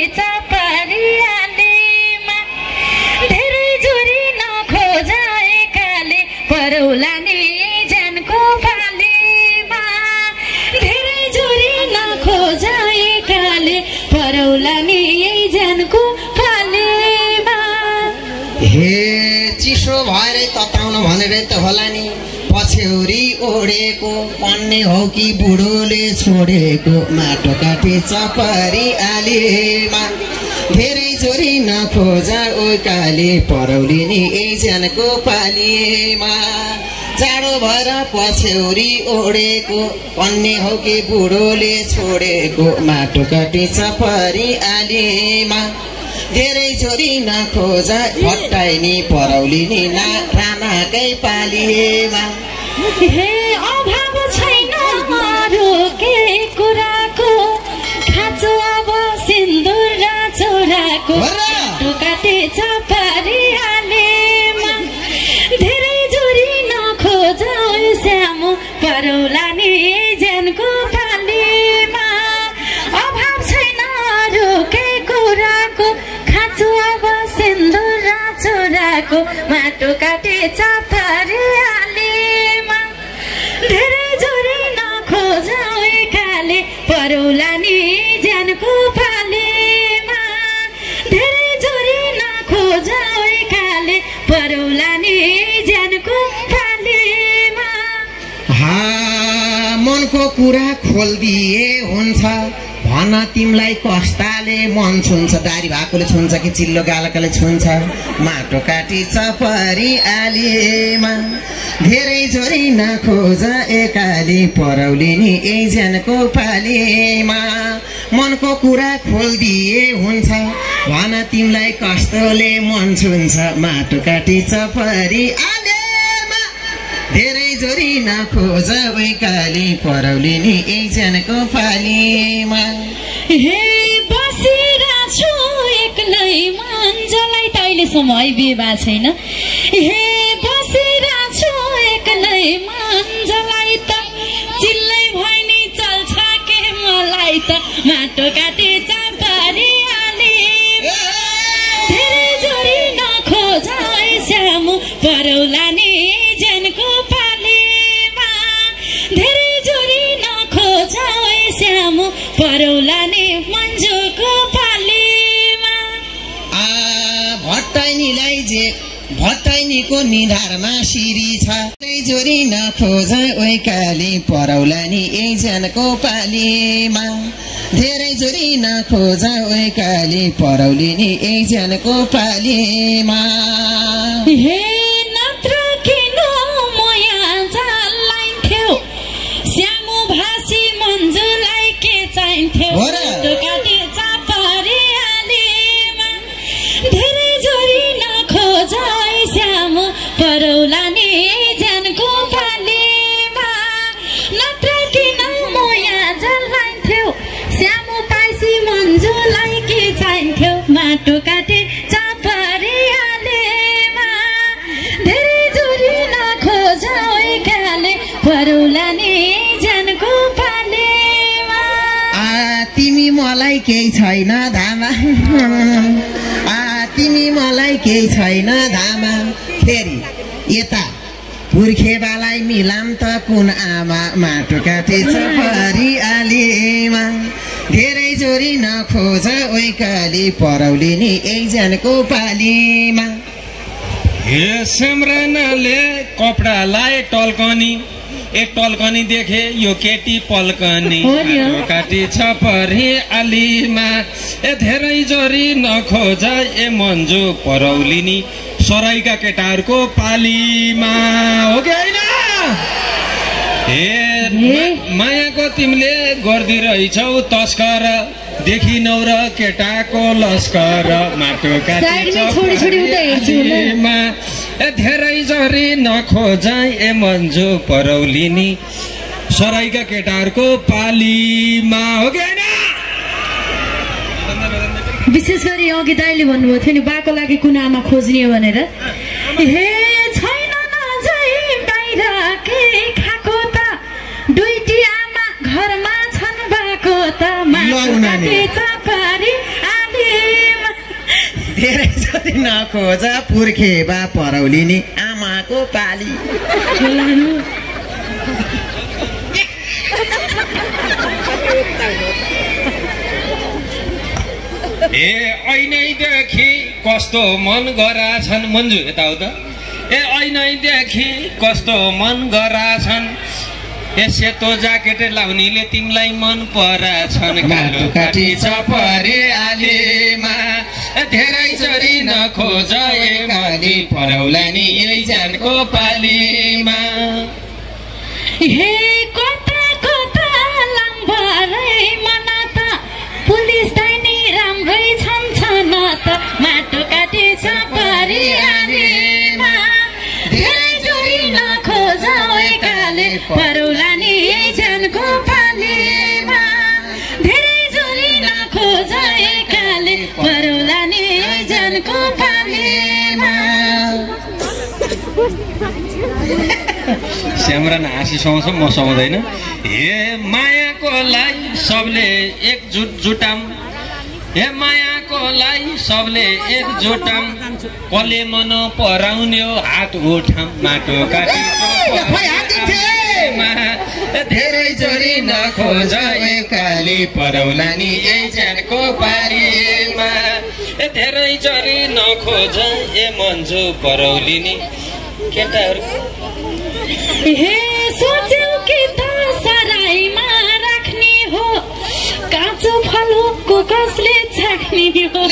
चपरियालेमा धेरै जोरी नखोजाए खाले परौला नि ज्यानको पालेमा धेरै जोरी नखोजाए काले परौला नि ज्यानको पालेमा हे चिसो भएर तताउनु भनेर त होला नि पछ्यौरी ओढेको पन्ने हो कि बुढोले छोडेको माटो काटे चपरी आलेमा धेरै जोरी नखोजा ओकाले परौलिनी ज्यानको पालिएमा जाडो भएर पछ्यौरी ओढेको पन्ने हो कि बुढोले छोडेको माटो काटे चपरी आलेमा धेरै छोरी नखोजा फटाइनी परौलिनी रानाकै पालिएमा हे अभाव छैन अरू के कुराको खाँचो अब सिन्दुर र चोराको माटो काटे चपरियालेमा धेरै जोरी नखोजा श्यामो परौला नि ज्यानको पालेमा अभाव छैन अरू के कुराको खाँचो अब सिन्दुर र चोराको माटो काटे चपरियालेमा धेरै जोरी नखोजा काले परौला नि ज्यानको पालेमा धेरै जोरी नखोजा काले परौला नि ज्यानको पालेमा मनको कुरा खोलिदिए हुन्छ भन तिमीलाई कस्ताले मन छुन्छ दारी भएकोले छुन्छ कि चिल्लो गालकाले छुन्छ माटो काटी चपरी आलिएमा धेरै जोरी नखोजा एकाले परौलिनी ज्यानको पालिएमा मनको कुरा खोलिदिए हुन्छ भन तिमीलाई कस्तोले मन छुन्छ माटो काटी चपरी आलेमा धेरै जोरी नखोजा एकाले परौलिनी ज्यानको पालिएमा हे बसिरहेछु एक्लै मन्जलाई त अहिलेसम्म है बिहे भएको छैन हे बसिरहेछु एक्लै मन्जलाई त चिल्लै भयो नि चल्छ के मलाई त माटो काटे चपरियाले धेरै जोरी नखोजा श्यामु परौला नि ज्यानको पालेमा धेरै जोरी नखोजा श्यामु परौला नि मन्जुको पालेमा हतैनीको निधारमा सिरी छ जोरी नखोज ओइकाली परौला नि एकजनको पालीमा धेरै जोरी नखोज ओइकाली परौली नि एकजनको पालीमा हे नत्र किन मोया झलाइन्थ्यो श्यामु भाषी मन्जुलाई के चाहिन्थ्यो काटे चापरी आलीमा धेरै जोरी नखोज श्यामु परौला नि एकजनको पालीमा नत्र किन मोया झलाइन्थ्यो श्यामु भाषी मन्जुलाई के चाहिन्थ्यो माटो काटे चापरी आलीमा धेरै जोरी नखोज ओइकाले परौला नि एकजनको पालीमा तिमी मलाई केही छैन धामा तिमी मलाई केही छैन धामा फेरि यता पुर्खेबालाई मिलाम त कुन आमा माटो काटेछ परिआलीमा धेरै जोरी नखोज ओइकाली परौली नि एकजनको पालीमा हे सिमरनले कपडा लाए टल्कनी एक टल्कनी देखे यो केटी पल्कनी काटी छ परिआलीमा ए धेरै जोरी नखोज ए मन्जु परौलिनी सराईका केटाहरूको पालीमा हो कि होइन हे मायाको तिमीले गर्दिरहेछौ तस्कर देखिनौ र केटाको लस्कर माटो काटी छ परिआलीमा ए धेरै जोरी नखोज ए मन्जु परौलिनी सराईका केटाहरूको पालीमा हो कि होइन विशेष गरी अघि दाइले भन्नुभएको थियो नि बाको लागि कुन आमा खोज्ने भनेर हे छैन नजै बाहिर के खाको त दुईटी आमा घरमा छन् बाको त धेरै जोरी नखोज पुर्खे बा परौलिनी आमाको पाली ए ऐनैदेखि कस्तो मन गराछन् मन्जु यता हो त ए ऐनैदेखि कस्तो मन गराछन् ए सेतो ज्याकेट लाउनेले तिमीलाई मन पराछन् कालो काटी छ परिआलीमा धेरै जोरी नखोज एकाली परौला नि एकजनको पालीमा हे कता कता लम्बरै मन त पुलिस दैनी राम्रै छन् छन त माटो काटे छ परिआलीमा धेरै जोरी नखोज एकाले परौला नि एकजनको पालीमा धेरै जोरी नखोज एकाले परौला नि एकजनको पालीमा स्यामरान हाँसी सुहाउँछ म सुहाउँदैन हे मायाको लागि सबले एकजुट जुटाम हे मायाको लागि सबले एकजुटाम कसले मन पराउने हात उठाम माटो काटी धेरै जोरी नखोज एकाली परौला नि एकजनको पालीमा धेरै जोरी नखोज ए मन्जु परौलिनी केटाहरू हे सोच्यौ कि त सराईमा राख्ने हो काँचो फलको कसले चाख्ने हो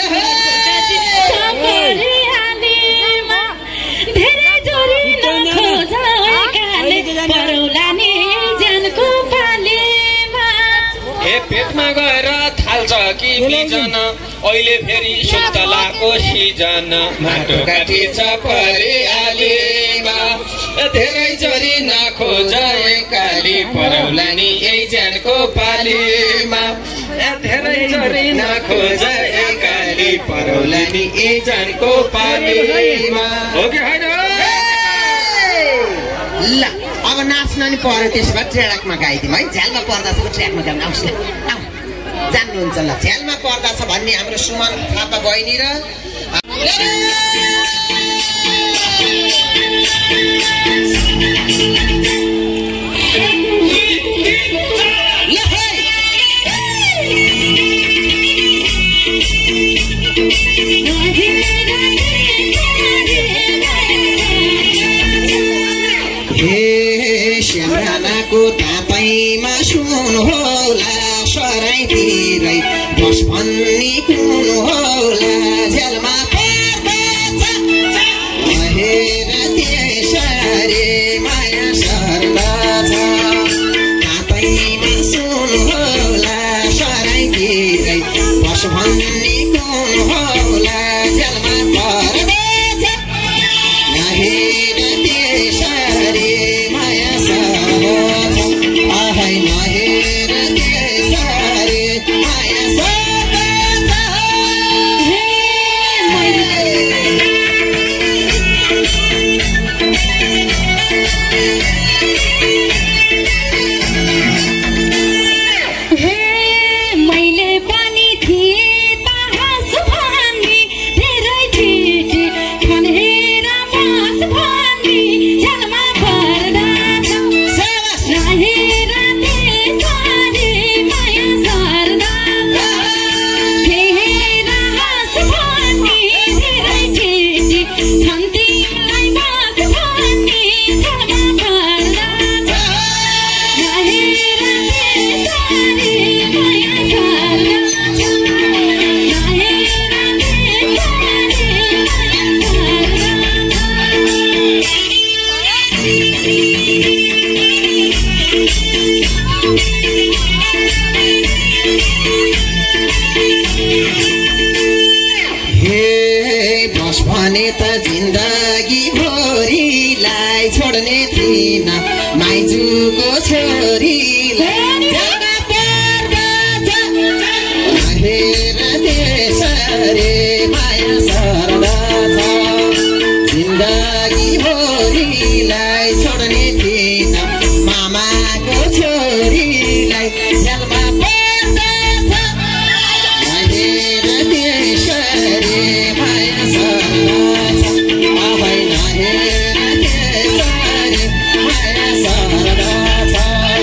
परिआलीमा धेरै जोरी नखोज एकाले परौला नि एकजनको पालीमा हे पेटमा गएर थाल्छ कि बिजन अहिले फेरि सुन्तलाको सिजन माटो काटी छ परिआलीमा धेरै जोरी नखोज एकाली परौला नि एकजनको पालीमा धेरै जोरी नखोज एकाली परौला नि एकजनको पालीमा हो कि होइन ल अब नाच्न नि पर्यो त्यसो भए ट्रेडकमा गाइदिउँ है झ्यालमा पर्दा छ ट्र्याकमा गाउनु आउँछ जान्नुहुन्छ ल झ्यालमा पर्दा छ भन्ने हाम्रो सुमन थापा बहिनी र हे श्यामलाको तापैमा सुन होला सराइतिरै बस भन्ने कुन होला झ्यालमा पर्दछ हेर त्यसरी माया सर्दछ तापैमा सुन होला सराइतिरै बस भन्ने कुन होला झ्यालमा पर्दछ हेर त्यसरी माया सर्दछ आहै नहेर त्यसरी माया सर्दछ मैले पनि थिएँ तहाँस भन्ने धेरै ठिटी खनेर मास भन्ने झ्यालमा पर्दछ नहेर त्यसरी माया सर्दछ हेर हाँस भन्ने धेरै ठिटी छन् तिमीलाई मास भन्ने झ्यालमा पर्दछ नहेर त्यसरी माया सर्दछ नहेर हे बस भने त जिन्दगी भरिलाई छोड्ने थिइन माइजूको छोरीलाई झ्यालमा पर्दछ हेर त्यसरी माया सर्दछ जिन्दगी भरिलाई छोड्ने थिइन मामाको छोरीलाई झ्यालमा पर्दछ नहेर त्यसरी माया सर्दछ अभै नहेर त्यसरी माया सर्दछ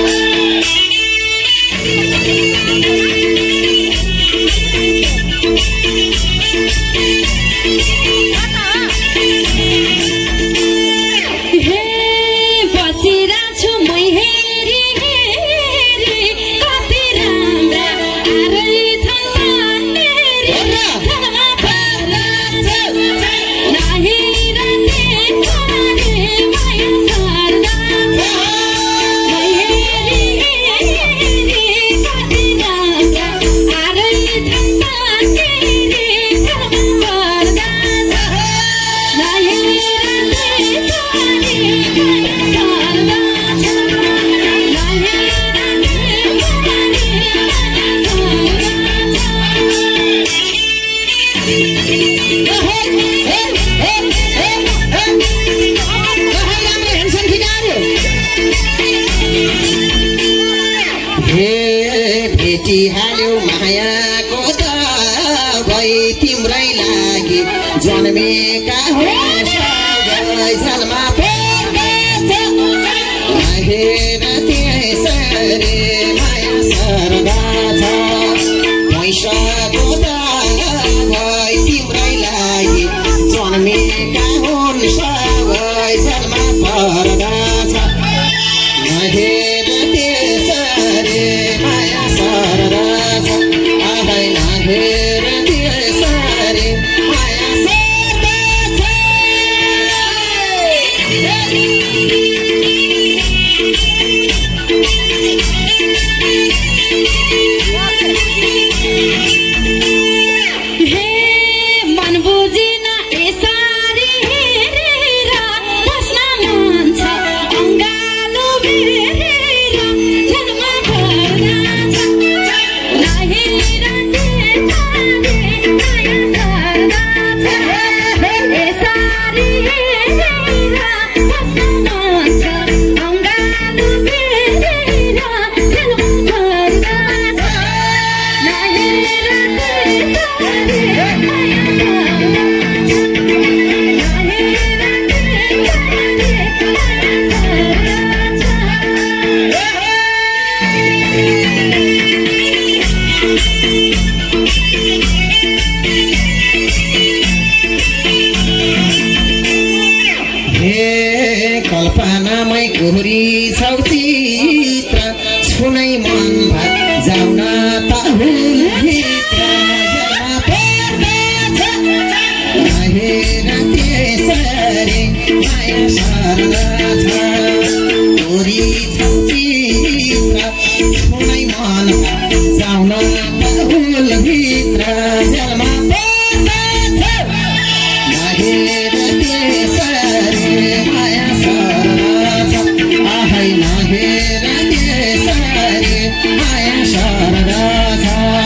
हे बसिरहेछु मै हेरी हेरी कति राम्रा आरै छन् मेरी झ्यालमा पर्दछ नहेर त्यसरी माया सर्दछ मै हेरी हेरी कति राम्रा आरै छन् मेरी झ्यालमा पर्दछ नहेर त्यसरी भेटिहाल्यौ मायाको दबाई तिम्रै लागि जन्मेका हो सबै झ्यालमा पर्दछ नहेर त्यसरी माया सर्दछ पैसाको दबाई तिम्रै लागि जन्मेका हुन् सबै झ्यालमा पर्दछ नहेर त्यसरी माया सर्दछ अभै नहेर त्यसरी माया सर्दछ हे मन बुझिन यसरी हेरेर बस्न मन छ अङ्गालो बिरेर झ्यालमा पर्दछ नहेर त्यसरी माया सर्दछ यसरी हेरेर बस्न मन कल्पनामै घुरी छौ चित्र छुनै मन जाउन ताहुलभित्र नहेर त्यसरी माया सर्दछ घुरी छौ चित्र छुनै मन जाउन ताहुलभित्र जलमा पर्दछ नहेर त्यसरी माया सर्दछ आहै नहेर त्यसरी माया सर्दछ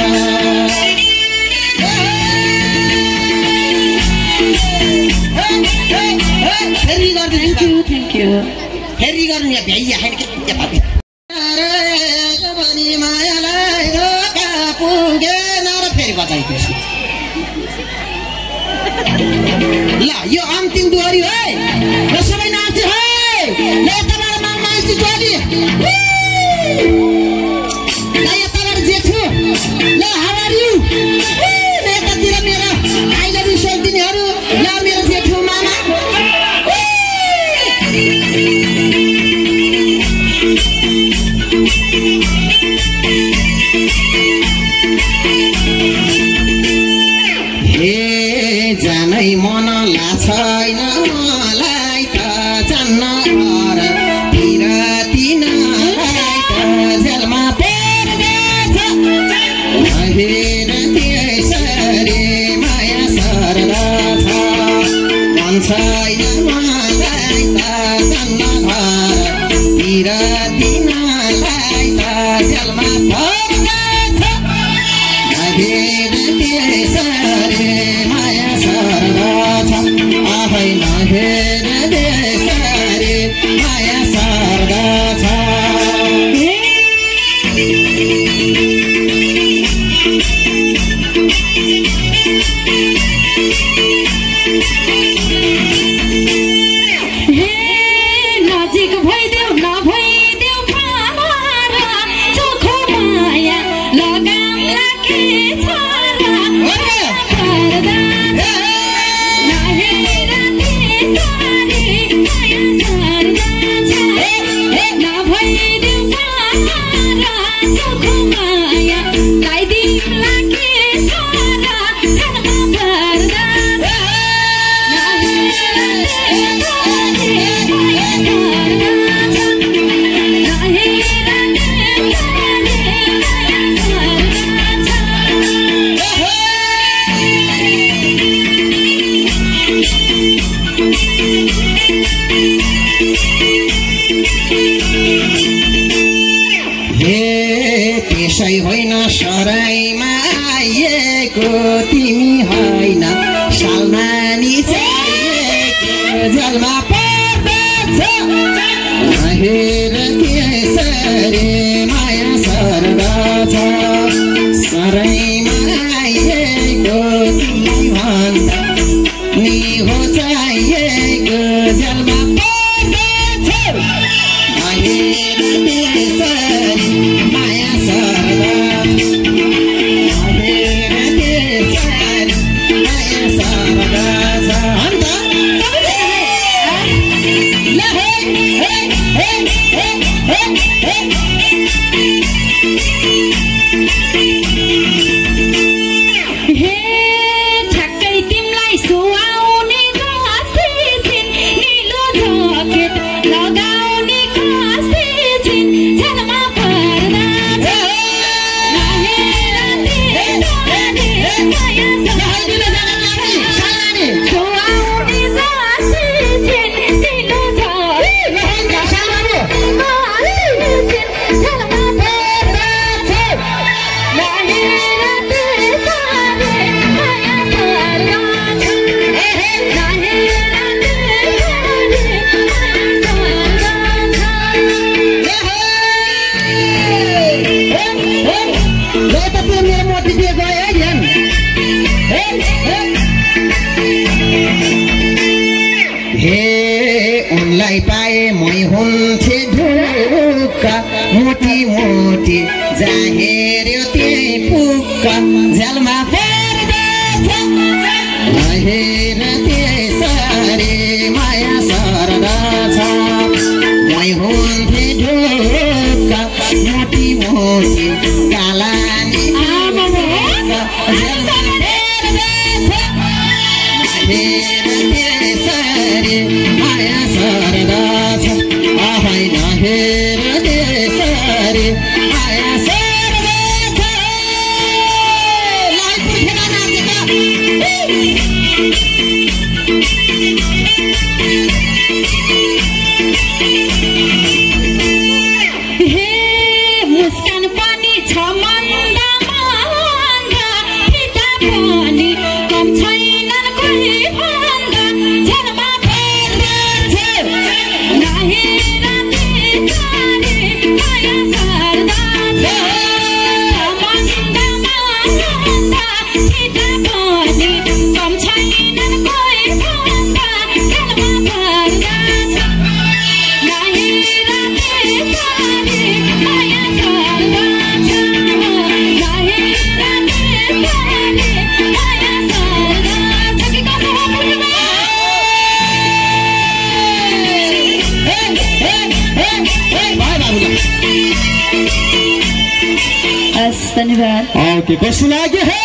Thank you. फेरि गर्नु यहाँ भ्याइया खाने के पापी मायालाई रोका पुगेन र फेरि बचाइदिएछु ल यो अन्तिम डोरी है र सबै नाच्यो है ल यताबाट मान्छे डोरी ल यताबाट जेठो ल हाउ आर यु यतातिर मेरो आई लभ यु सोल्दिनेहरू ल मेरो जेठो मामा हे जानै मन लाग्दैन मलाई त जान्न घरतिर तिनीलाई त जेलमा पर्दछ नहेर त्यसरी माया सर्दछ मन छैन मलाई त जान्न घरतिर तिनीलाई त जेलमा पर्दछ नहेर त्यसरी माया सर्दछ आहै नहेर त्यसरी माया सर्दछ नजिक भइदेऊ नभइदेऊ पारा चोखो माया लगाउला के छोरा पर्दा नहेर त्यसरी माया सर्दछ नभइदेऊ पारा चोखो माया लगाइदिउला के छोरा पर्दा त्यसै होइन सराइमा आइएको तिमी होइन सालमानी चाहिएको जलमा पर्दछ नहेर त्यसरी माया सर्दछ सराइमा आइएको तिमी भन्दा नि हो चाहिएको जलमा पर्दछ नहेर त्यसरी माया सर्दछ नहेर त्यसरी माया सर्दछ अन्त ल हे हे हे हे हे ठक्कै तिमलाई सुहाउने घाँसे छिन् निलो ज्याकेट लगाउने घाँसे छिन् झलमा पर्दछ नहेर त्यसरी माया सर्दछ सुहाउने घाँसे छिन् निलो ज्याकेट लगाउने घाँसे छिन् झलमा पर्दछ नहेर त्यसरी माया सर्दछ नहेर मेरो मोती दिए गयो है हे उनलाई पाए मै हुन्थे ढुक्का मोटी मोटी जाहेर्यो त्यही पुक्का झ्यालमा पर्दछ नहेर त्यसरी माया सर्दछ काला माया सरदा छ होइन हेर देशरे माया सरदा छ लाइट उठेर नाचेका हे मुस्कान पनि छ मन्दा मन्दा पिता पनि कम छैनन् कोही भन्दा झरमा पर्दछ नहेर देखारे माया सर्दा छ मन्दा मन्दा पिता पनि कम छैनन् कोही भन्दा झरमा पर्दछ नहेर देखारे माया सर्दा छ नहेर देखारे माया सर्दा छ कि कसो हो पुण्यमा धन्यवाद ओके कस्तो लाग्यो